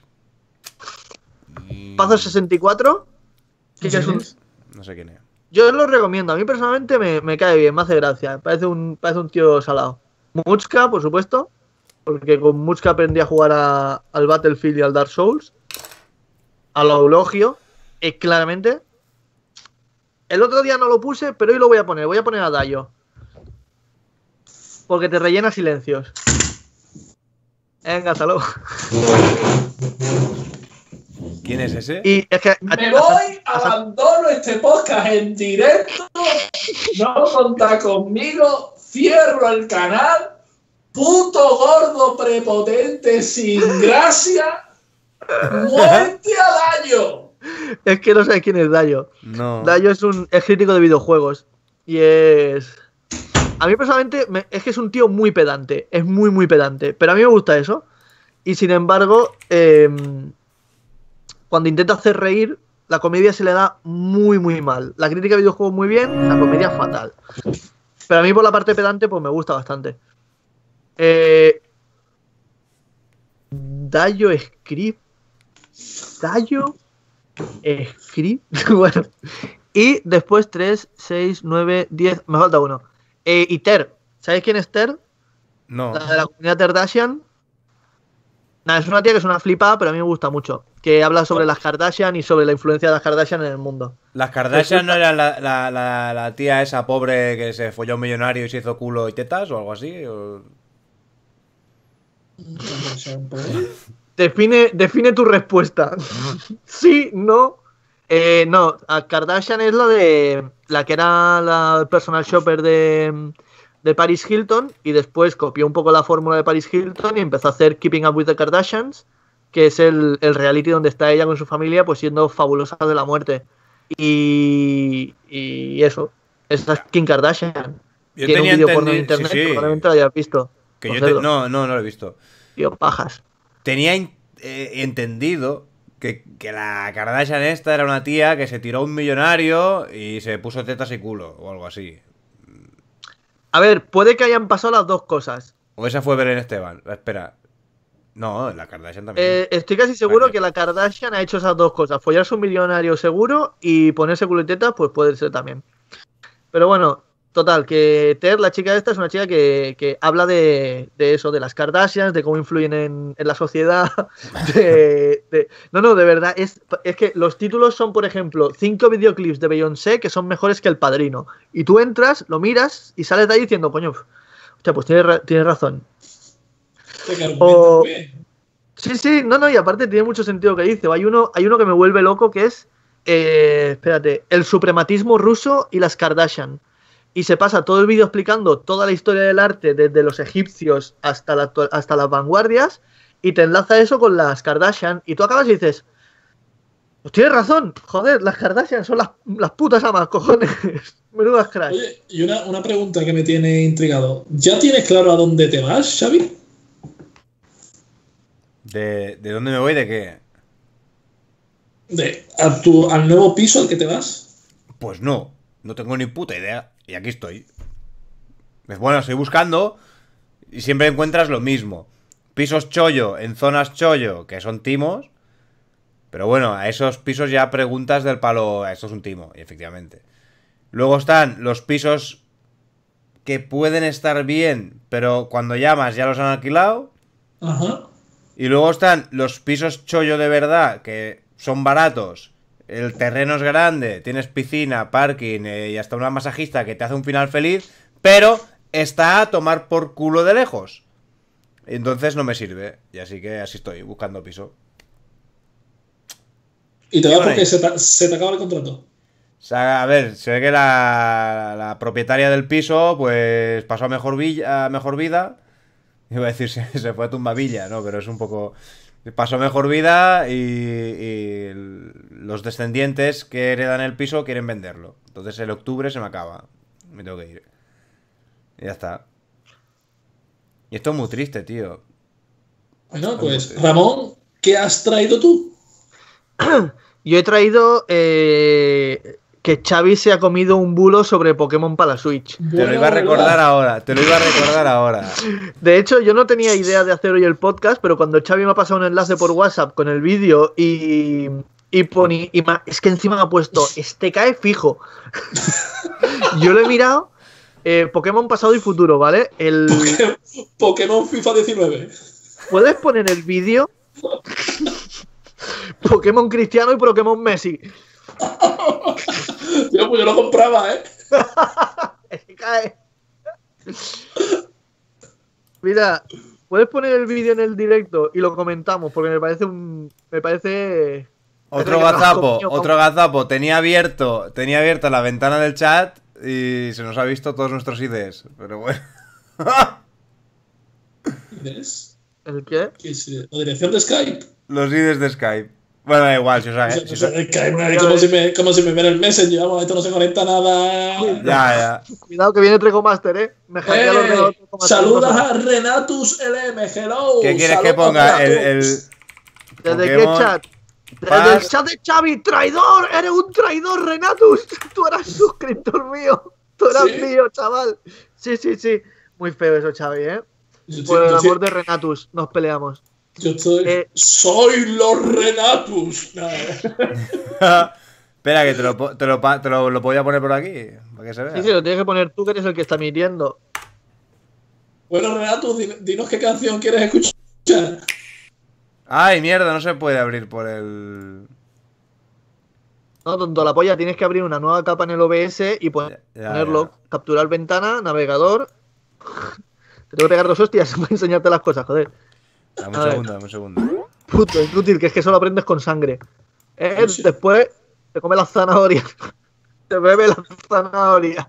Y- Pazo 64, que ¿Quién es un... es? No sé quién es. Yo lo recomiendo, a mí personalmente me cae bien, me hace gracia, parece un tío salado. Muchka, por supuesto, porque con Muchka aprendí a jugar al Battlefield y al Dark Souls. A lo eulogio, claramente. El otro día no lo puse, pero hoy lo voy a poner a Dayo. Porque te rellena silencios. Venga, hasta luego. ¿Quién es ese? Y es que... Me voy, abandono este podcast en directo, no contá conmigo, cierro el canal, puto gordo prepotente sin gracia, muerte a Dayo. Es que no sabes quién es Dayo. No. Dayo es crítico de videojuegos. Y es... A mí personalmente es que es un tío muy pedante. Es muy, muy pedante. Pero a mí me gusta eso. Y sin embargo, cuando intenta hacer reír, la comedia se le da muy, muy mal. La crítica de videojuegos muy bien, la comedia fatal. Pero a mí por la parte pedante, pues me gusta bastante. Dayo Script. Dayo Script. Bueno. Y después 3, 6, 9, 10. Me falta uno. Y Ter. ¿Sabéis quién es Ter? No. La de la comunidad Kardashian. Nada, es una tía que es una flipada, pero a mí me gusta mucho. Que habla sobre las Kardashian y sobre la influencia de las Kardashian en el mundo. ¿Las Kardashian no eran la tía esa pobre que se folló a un millonario y se hizo culo y tetas o algo así? ¿O... Define tu respuesta. Sí, no. No, a Kardashian es la que era la personal shopper de Paris Hilton y después copió un poco la fórmula de Paris Hilton y empezó a hacer Keeping Up with the Kardashians, que es el reality donde está ella con su familia pues siendo fabulosa de la muerte. Y eso, esa es Kim Kardashian. Yo Tiene un tenía vídeo porno en entendido. internet Sí, que sí. probablemente lo hayas visto. Que Por yo cerdo. no lo he visto. Tío, pajas. Tenía entendido que la Kardashian esta era una tía que se tiró a un millonario y se puso tetas y culo o algo así. A ver, puede que hayan pasado las dos cosas. O esa fue Belén Esteban. Espera. No, la Kardashian también. Estoy casi seguro Vale. que la Kardashian ha hecho esas dos cosas. Follarse un millonario seguro y ponerse culo y tetas, pues puede ser también. Pero bueno, total, que Ter, la chica esta, es una chica que habla de eso, de las Kardashians, de cómo influyen en la sociedad. No, de verdad, es que los títulos son, por ejemplo, 5 videoclips de Beyoncé que son mejores que El Padrino. Y tú entras, lo miras y sales de ahí diciendo, coño, hostia, pues tienes razón. Te que O- argumentas bien. Sí, no, y aparte tiene mucho sentido que dice. Hay uno que me vuelve loco que es, espérate, el suprematismo ruso y las Kardashian. Y se pasa todo el vídeo explicando toda la historia del arte desde los egipcios hasta las vanguardias y te enlaza eso con las Kardashian y tú acabas y dices, pues tienes razón, joder, las Kardashian son las putas amas, cojones. Menudas crack. Oye, y una pregunta que me tiene intrigado. ¿Ya tienes claro a dónde te vas, Xavi? ¿De dónde me voy? ¿De qué? Al nuevo piso al que te vas. Pues no tengo ni puta idea. Y aquí estoy. Bueno, estoy buscando y siempre encuentras lo mismo. Pisos chollo en zonas chollo, que son timos. Pero bueno, a esos pisos ya preguntas del palo, esto es un timo, y efectivamente. Luego están los pisos que pueden estar bien, pero cuando llamas ya los han alquilado. Ajá. Y luego están los pisos chollo de verdad, que son baratos. El terreno es grande, tienes piscina, parking y hasta una masajista que te hace un final feliz, pero está a tomar por culo de lejos. Entonces no me sirve. Y así que así estoy, buscando piso. Y te ¿Qué vas hora porque es? se te acaba el contrato. O sea, a ver, se ve que la propietaria del piso, pues pasó a mejor vida. Iba a decir, se fue a Tumbavilla, ¿no? Pero es un poco... Pasó mejor vida y los descendientes que heredan el piso quieren venderlo. Entonces el octubre se me acaba. Me tengo que ir. Y ya está. Y esto es muy triste, tío. Bueno, pues, Ramón, ¿qué has traído tú? Yo he traído que Xavi se ha comido un bulo sobre Pokémon para la Switch. Te lo iba a recordar ahora. De hecho, yo no tenía idea de hacer hoy el podcast, pero cuando Xavi me ha pasado un enlace por WhatsApp con el vídeo es que encima me ha puesto, este cae fijo. Yo lo he mirado, Pokémon pasado y futuro, ¿vale? Pokémon FIFA 19. ¿Puedes poner el vídeo? Pokémon Cristiano y Pokémon Messi. Tío, pues yo lo compraba, ¿eh? Es que cae. Mira, puedes poner el vídeo en el directo y lo comentamos, porque me parece. Otro gazapo. Tenía abierta la ventana del chat y se nos ha visto todos nuestros IDs. Pero bueno. ¿Ves? ¿El qué? ¿Qué es? ¿La dirección de Skype? Los IDs de Skype. Bueno, da igual, si os ha... O sea, como si me ven el Messenger, vamos, esto no se conecta nada. Ya. Cuidado que viene Trecomaster, ¿eh? Me hackea los dedos de Trecomaster. Saludas a Renatus LM, hello. ¿Qué quieres que Saludos, ponga? Renatus. ¿Desde qué Pokémon chat? Desde Pass. el chat de Xavi, traidor, eres un traidor, Renatus. Tú eras suscriptor mío. Tú eras ¿Sí? mío, chaval. Sí. Muy feo eso, Xavi, ¿eh? Yo Por el estoy- amor de Renatus, nos peleamos. Yo estoy. Soy los Renatus. Espera, que lo podía poner por aquí. Para que se vea. Sí, lo tienes que poner tú, que eres el que está emitiendo. Bueno, Renatus, dinos qué canción quieres escuchar. Ay, mierda, no se puede abrir por el... No, tonto la polla, tienes que abrir una nueva capa en el OBS y ponerlo, capturar ventana, navegador. Te tengo que pegar 2 hostias para enseñarte las cosas, joder. Dame un segundo. Puto inútil, que es que solo aprendes con sangre. Sí. Después Se come las zanahorias. Se bebe las zanahorias.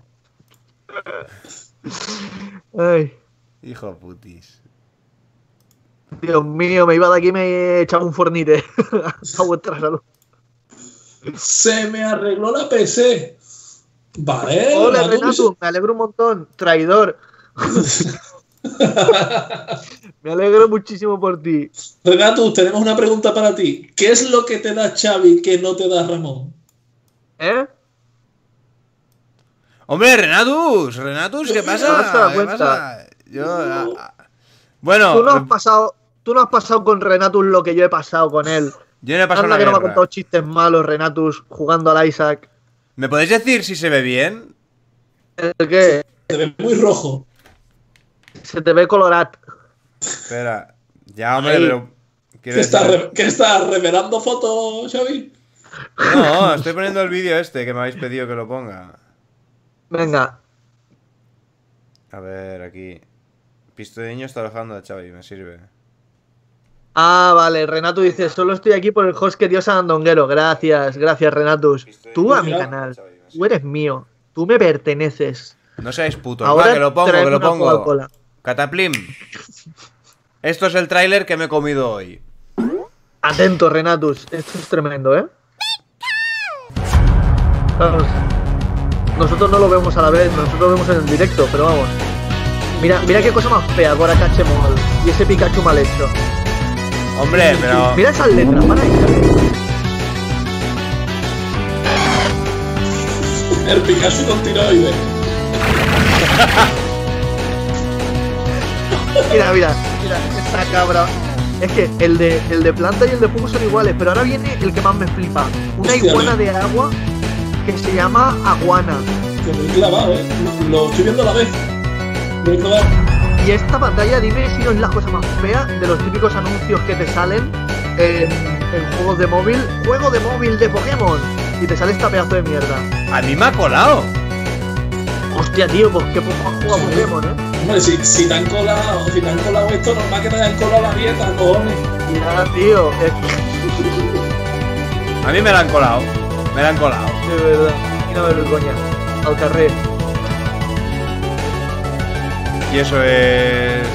Ay, Hijo putis. Dios mío, me iba de aquí y me echaba un fornite. A vuestra salud. Se me arregló la PC. Vale, Hola, Renatus. Renatus, me alegro un montón. Traidor. Me alegro muchísimo por ti. Renatus, tenemos una pregunta para ti. ¿Qué es lo que te da Xavi que no te da Ramón? ¿Eh? Hombre, Renatus, ¿qué pasa? No te das ¿Qué cuenta. pasa? Bueno, Tú no has pasado con Renatus lo que yo he pasado con él. yo no he pasado Anda una que no me ha guerra. contado chistes malos, Renatus, jugando al Isaac. ¿Me podéis decir si se ve bien? ¿El qué? Te ves muy rojo. Se te ve colorat. Espera. Ya, hombre, Ahí. pero... quiero ¿Qué estás revelando fotos, Xavi? No, estoy poniendo el vídeo este que me habéis pedido que lo ponga. Venga. A ver, aquí. Pisto de niño está alojando a Xavi, me sirve. Ah, vale. Renatus dice, solo estoy aquí por el host que dio San Andonguero. Gracias, Renatus. Tú a mi canal. Tú eres mío. Tú me perteneces. No seáis putos, Ahora va, que lo pongo, tráeme que lo una pongo. Coca-Cola. Cataplim. Esto es el tráiler que me he comido hoy. Atento, Renatus. Esto es tremendo, ¿eh? Vamos. Nosotros no lo vemos a la vez, nosotros lo vemos en el directo, pero vamos. Mira qué cosa más fea, Goracache Mol. Y ese Pikachu mal hecho. Hombre, pero... Mira esas letras, para ahí. El Pikachu con tiroides. Mira, esa cabra. Es que el de planta y el de fuego son iguales, pero ahora viene el que más me flipa. Una Hostia, iguana ¿no? de agua que se llama Aguana. Que muy clavado, ¿eh? Lo estoy viendo a la vez. Muy clavado. Y esta pantalla, dime si no es la cosa más fea de los típicos anuncios que te salen en juegos de móvil. Juego de móvil de Pokémon. Y te sale esta pedazo de mierda. A mí me ha colado. Hostia, tío, pues que poco has jugado a Pokémon, Hombre, si te han colado esto, normal que te hayan colado la dieta, cojones. Mira, tío, es A mí me la han colado. Me la han colado. de verdad. Mira, vergüenza. Al carrer. Y eso es...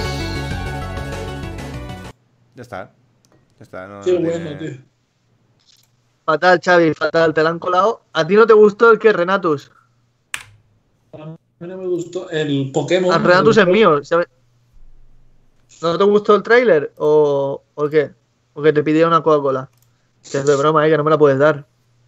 Ya está. Ya está, no... Qué no bueno, tiene- tío. Fatal, Xavi, fatal. Te la han colado. ¿A ti no te gustó el que Renatus? A mí no me gustó el Pokémon. A Renatus es mío. ¿sabes? ¿No te gustó el tráiler? ¿O qué? ¿O que te pidiera una Coca-Cola? Que es de broma, que no me la puedes dar.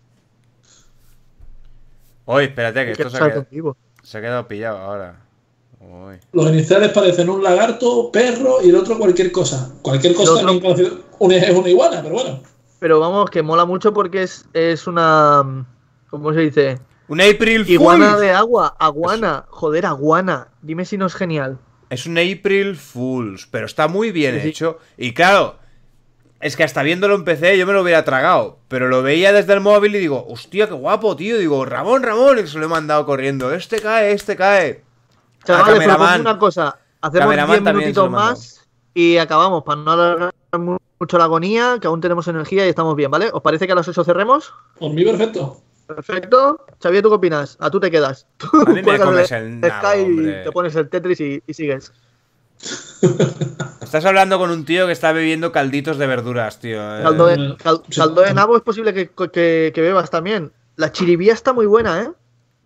Uy, espérate, que ¿Qué esto pasa contigo? se ha quedado pillado ahora. Uy. Los iniciales parecen un lagarto, perro y el otro cualquier cosa. Cualquier cosa El otro- también conocido. Es una iguana, pero bueno. Pero vamos, que mola mucho porque es una... ¿Cómo se dice? Un April Iguana Fool. de agua. Aguana. Joder, aguana. Dime si no es genial. Es un April Fools, pero está muy bien Sí, sí. hecho. Y claro, es que hasta viéndolo en PC yo me lo hubiera tragado. Pero lo veía desde el móvil y digo, hostia, qué guapo, tío. Digo, Ramón, y se lo he mandado corriendo. Este cae. Chavales, propongo cameraman. una cosa. Hacemos Cameraman 10 también se minutitos lo mando. más y acabamos para no alargar mucho la agonía, que aún tenemos energía y estamos bien, ¿vale? ¿Os parece que a las 8 cerremos? Por mí, perfecto. Perfecto. Xavier, ¿tú qué opinas? A tú te quedas. Tú A mí me cuelgas comes el nabo, Sky y hombre. te pones el Tetris y sigues. Estás hablando con un tío que está bebiendo calditos de verduras, tío. Caldo de, sí. caldo de nabo es posible que bebas también. La chiribía está muy buena, ¿eh?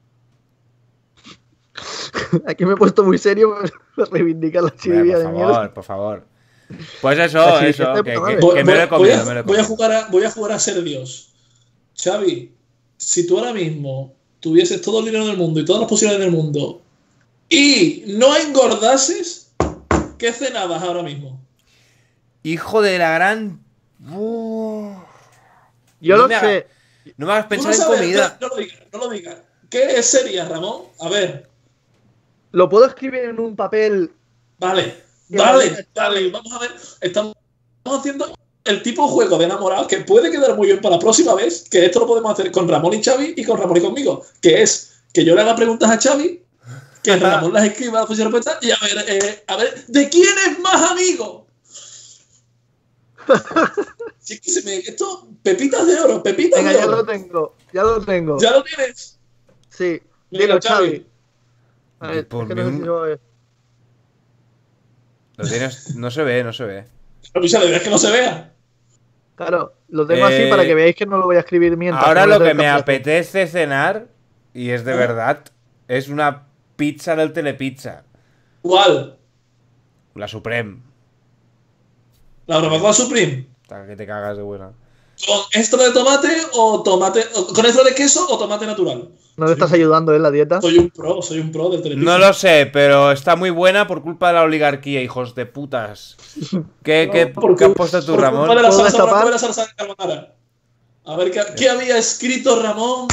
Aquí me he puesto muy serio para reivindicar la chiribía de mierda. Por favor. Pues eso, La eso, chiribía que, de puta que- madre. que me lo he comido, me lo he voy a comido. voy a jugar a ser Dios. Xavi, si tú ahora mismo tuvieses todo el dinero del mundo y todas las posibilidades del mundo y no engordases, ¿qué cenabas ahora mismo? Hijo de la gran... Uf. Yo No lo me hagas- sé. No me hagas Tú pensar no en sabes, comida. no lo digas, no lo digas. ¿Qué sería, Ramón? A ver, Lo puedo escribir en un papel. vale, Ya, vale, vamos a ver. Estamos haciendo el tipo de juego de enamorados que puede quedar muy bien para la próxima vez, que esto lo podemos hacer con Ramón y Xavi y con Ramón y conmigo, que es que yo le haga preguntas a Xavi, que Ramón las escriba, las respuestas y a ver, ¿de quién es más amigo? Si es que se me... Esto, pepitas de oro, pepitas Venga, de ya oro. lo tengo. Ya lo tengo. ¿Ya lo tienes? Sí. Venga, Dilo, Xavi. Xavi. A ver, Por es que mí no sé un- si lo ves. Lo tienes. No se ve, no se ve. A mí se le ve que no se vea. Claro, lo tengo así para que veáis que no lo voy a escribir mientras. Ahora no lo voy a que me hacer apetece cenar, y es de verdad, es una pizza del Telepizza. ¿Cuál? La Supreme. ¿La barbacoa Supreme? Hasta que te cagas de buena. ¿Con extra de tomate o tomate... ¿Con extra de queso o tomate natural? No le estás ayudando en la dieta. Soy un pro del Telepizza. No lo sé, pero está muy buena por culpa de la oligarquía, hijos de putas. ¿Qué has puesto tú, por Ramón? culpa de la ¿Puedo salsa destapar? barbacoa y la salsa de carbonara. A ver, ¿qué había escrito Ramón?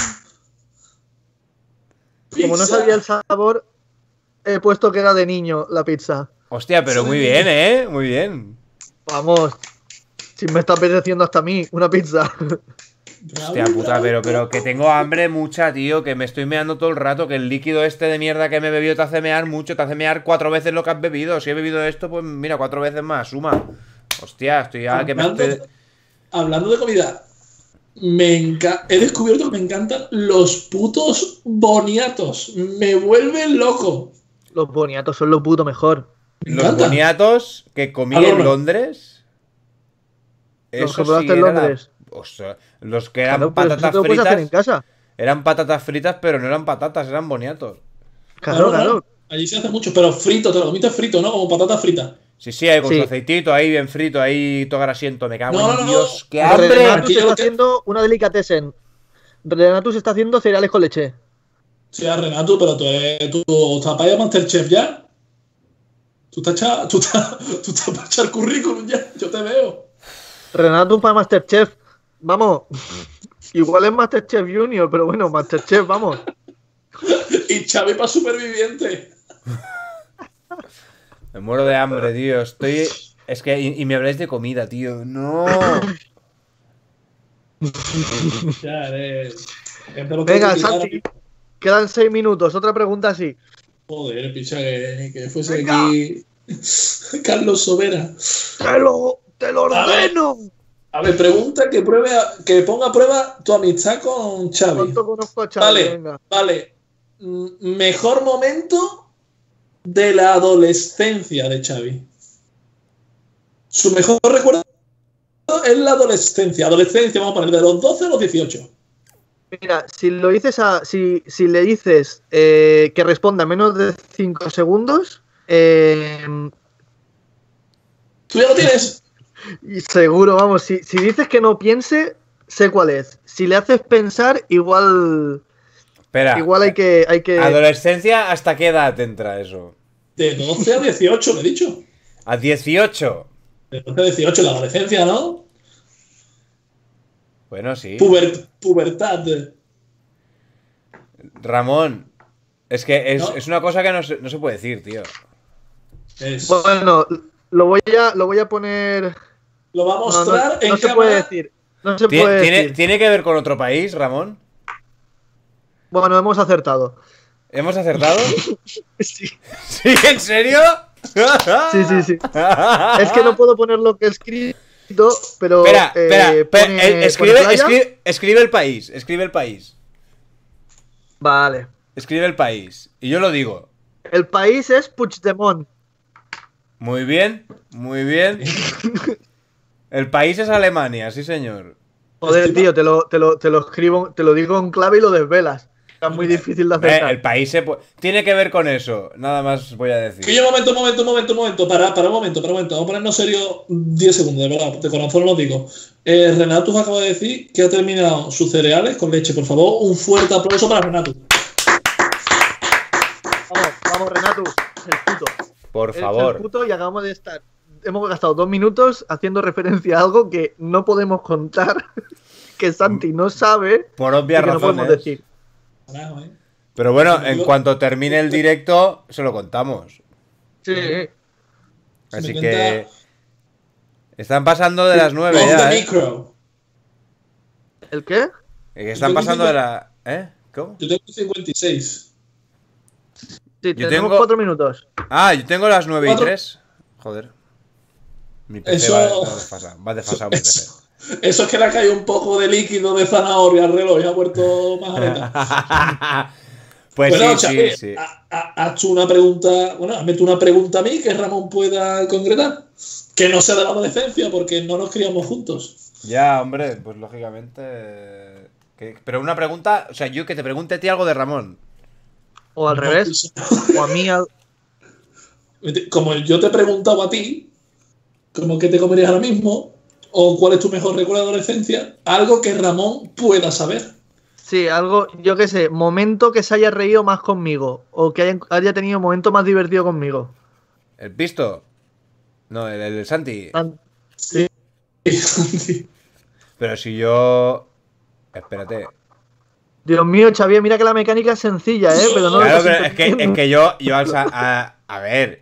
Como no Pizza. sabía el sabor, he puesto que era de niño la pizza. Hostia, pero muy bien, ¿eh? Muy bien. Vamos. Si me está apeteciendo hasta a mí una pizza. Bravo, Hostia puta, bravo, pero que tengo hambre mucha, tío. Que me estoy meando todo el rato. Que el líquido este de mierda que me he bebido te hace mear mucho. Te hace mear 4 veces lo que has bebido. Si he bebido esto, pues mira, 4 veces más. Suma. Hostia, estoy ya que me estoy... Hablando de comida, he descubierto que me encantan los putos boniatos. Me vuelven loco. Los boniatos son lo puto mejor. Me Los encantan. boniatos que comí Al en horno. Londres. Los Eso que probaste sí en era Londres. Ostras, los que eran Claro, pero eso te patatas lo puedes hacer en fritas. casa. Eran patatas fritas, pero no eran patatas, eran boniatos. Claro, claro. Allí se hace mucho, pero frito, te lo comiste frito, ¿no? Como patata frita. Sí, sí, ahí con Sí. su aceitito, ahí bien frito, ahí todo grasiento. Me cago No, en no, no. Dios, qué Hombre, hambre. Renatus Aquí está lo que- haciendo una delicatessen. Renatus está haciendo cereales con leche. Sí, a Renato, pero tú estás para ir a Masterchef ya. Tú estás para echar currículum ya. Yo te veo. Renatus para Masterchef. Vamos. Igual es Masterchef Junior, pero bueno, Masterchef, vamos. Y Xavi para superviviente. Me muero de hambre, tío. Estoy. Es que. Y me habláis de comida, tío. No. Ya eres. Es de lo que Venga, te tiraron. Santi. Quedan 6 minutos. Otra pregunta así. Joder, picha, que fuese Venga. aquí Carlos Sobera. ¡Te lo A ver. ordeno! A ver, pregunta que ponga a prueba tu amistad con Xavi. ¿Cuánto conozco a Xavi? Vale, Venga. vale. Mejor momento de la adolescencia de Xavi. Su mejor recuerdo es la adolescencia. Adolescencia, vamos a poner de los 12 a los 18. Mira, si lo dices si le dices que responda en menos de 5 segundos, ¿Tú ya lo tienes? y seguro, vamos, si dices que no piense, sé cuál es. Si le haces pensar, igual Espera. hay que ¿Adolescencia hasta qué edad entra eso? De 12 a 18, le he dicho. A 18. De 12 a 18, la adolescencia, ¿no? Bueno, sí. Pubertad. Ramón. Es que ¿No? es una cosa que no se puede decir, tío. Es- Bueno, lo voy a poner. Lo va a No, mostrar en no se cámara. puede decir. No se puede decir. ¿Tiene que ver con otro país, Ramón? Bueno, hemos acertado. ¿Hemos acertado? Sí, ¿Sí? ¿En serio? sí. Es que no puedo poner lo que he escrito, pero. Espera. pone Escribe el país. Escribe el país. Vale. Escribe el país. Y yo lo digo. El país es Puigdemont. Muy bien. Muy bien. El país es Alemania, sí, señor. Joder, tío, te lo escribo, te lo digo en clave y lo desvelas. Es muy difícil de El acertar. país tiene que ver con eso. Nada más voy a decir. Oye, un momento. Para un momento. Vamos a ponernos serio 10 segundos, de verdad. De corazón lo digo. Renato acaba de decir que ha terminado sus cereales con leche. Por favor, un fuerte aplauso para Renato. Vamos, Renato. El puto. Por Eres favor. el puto y acabamos de estar. Hemos gastado 2 minutos haciendo referencia a algo que no podemos contar. Que Santi no sabe. Por Y obvias que no podemos razones. decir. Carajo, ¿eh? Pero bueno, en cuanto termine el directo, se lo contamos. Sí. Así me que. Están pasando de las 9 Off ya, the ¿eh? micro. ¿El qué? Que están pasando de la. ¿Eh? ¿Cómo? Yo tengo 56. Sí, Yo tenemos tengo- 4 minutos. Ah, yo tengo las 9 y Cuatro. 3. Joder. Mi PC Eso- va desfasado mi PC. Eso es que le ha caído un poco de líquido de zanahoria al reloj y ha vuelto más areta. Pues Bueno, sí, Xavi, sí. haz tú una pregunta, bueno, hazme tú una pregunta a mí que Ramón pueda concretar. Que no sea de la adolescencia, porque no nos criamos juntos. Ya, hombre, pues lógicamente... Pero una pregunta, o sea, yo que te pregunte a ti algo de Ramón. O al revés. O a mí. Como yo te he preguntado a ti, como que te comerías ahora mismo, o cuál es tu mejor recuerdo de adolescencia, algo que Ramón pueda saber. Sí, algo, yo qué sé, momento que se haya reído más conmigo. O que haya tenido un momento más divertido conmigo. ¿El Pisto? No, el Santi. Sí. Pero si yo... Espérate. Dios mío, Xavier, mira que la mecánica es sencilla, ¿eh? Pero no lo Claro, estás pero entendiendo. es que yo a ver.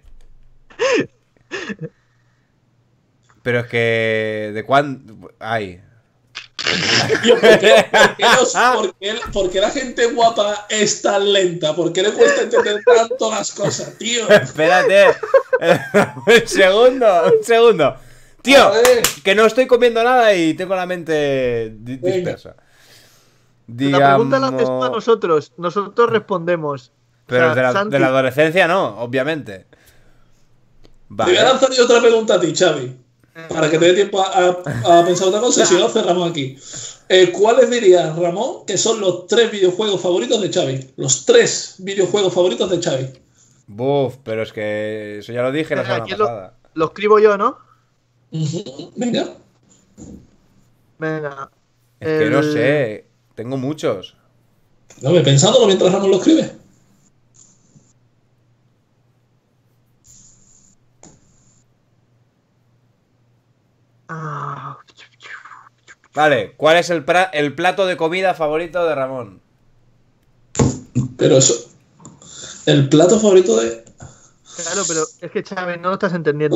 Pero es que... ¿De cuándo? Ay. Tío, ¿por qué la gente guapa es tan lenta? ¿Por qué le cuesta entender tanto las cosas, tío? Espérate. Un segundo. Tío, A ver. que no estoy comiendo nada y tengo la mente dispersa. La pregunta la haces tú a nosotros. Nosotros respondemos. Pero O sea, de Santi, la adolescencia no, obviamente. Te voy a Vale. lanzar yo otra pregunta a ti, Xavi. Para que te dé tiempo a pensar otra cosa y si no, cerramos aquí. ¿Cuáles dirías, Ramón, que son los 3 videojuegos favoritos de Xavi? Los 3 videojuegos favoritos de Xavi. Buf, pero es que eso ya lo dije la semana aquí pasada. lo escribo yo, ¿no? Venga. Venga. Es que no sé, tengo muchos. No, ve pensándolo mientras Ramón lo escribe. Ah, Vale, ¿cuál es el plato de comida favorito de Ramón? Pero eso. El plato favorito de. claro, pero es que Chávez no lo estás entendiendo.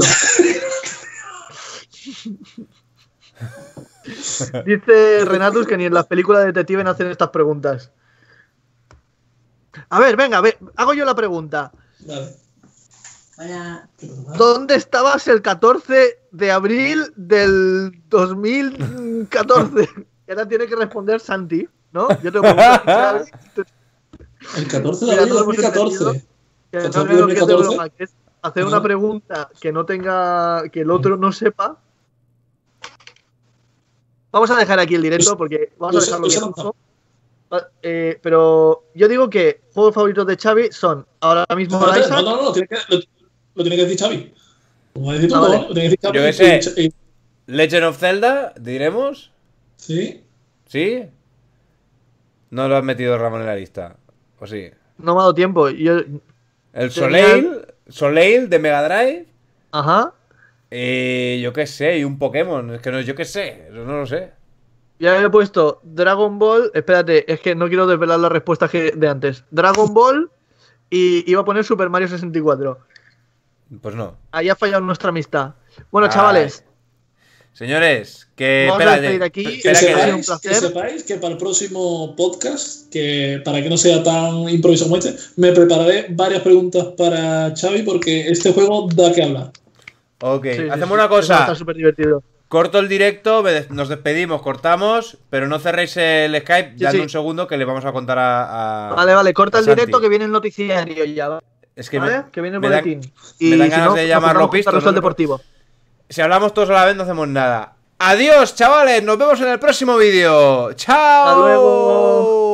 Dice Renatus que ni en las películas de detective hacen estas preguntas. A ver, venga, hago yo la pregunta. Vale. Hola. ¿Dónde estabas el 14 de abril del 2014? Y ahora tiene que responder Santi, ¿no? Yo te pregunto a ti, Chávez, El 14 de Mira, abril de no lo hemos 2014. que no 14 de creo que es de 2014. broma, que es hacer una pregunta que no tenga, que el otro no sepa. Vamos a dejar aquí el directo porque vamos a dejarlo bien abajo. Pero yo digo que juegos favoritos de Xavi son ahora mismo No, Isaac. no, lo tiene que decir Xavi. Como decir tú, Ah, vale. lo tiene que decir Xavi. Yo qué sé. Legend of Zelda, diremos. Sí. ¿Sí? No lo has metido Ramón en la lista. ¿O sí? No me ha dado tiempo. El Tenía- Soleil de Mega Drive. Ajá. Yo qué sé, y un Pokémon. Es que no, yo qué sé, no lo sé. Ya he puesto Dragon Ball. Espérate, es que no quiero desvelar la respuesta de antes. Dragon Ball y iba a poner Super Mario 64. Pues no. Ahí ha fallado nuestra amistad. Bueno, Ay. chavales, Señores, que. vamos a Espérate, despedir aquí. Que espera Ha sido un sepáis, placer. que para el próximo podcast, que para que no sea tan improvisado como este, me prepararé varias preguntas para Xavi porque este juego da que hablar. Ok, Sí, sí, hacemos sí. una Eso cosa. Está súper divertido. Corto el directo, nos despedimos, cortamos, pero no cerréis el Skype, Sí, dadme sí. un segundo que le vamos a contar a Vale, corta a el Santi. directo que viene el noticiario ya. ¿Vale? Es que Que viene el me dan- boletín. me dan si ganas no, de nos llamarlo pongamos con Pisto, Carrusel ¿no? Deportivo. Si hablamos todos a la vez no hacemos nada. Adiós, chavales, nos vemos en el próximo vídeo. ¡Chao! Hasta luego.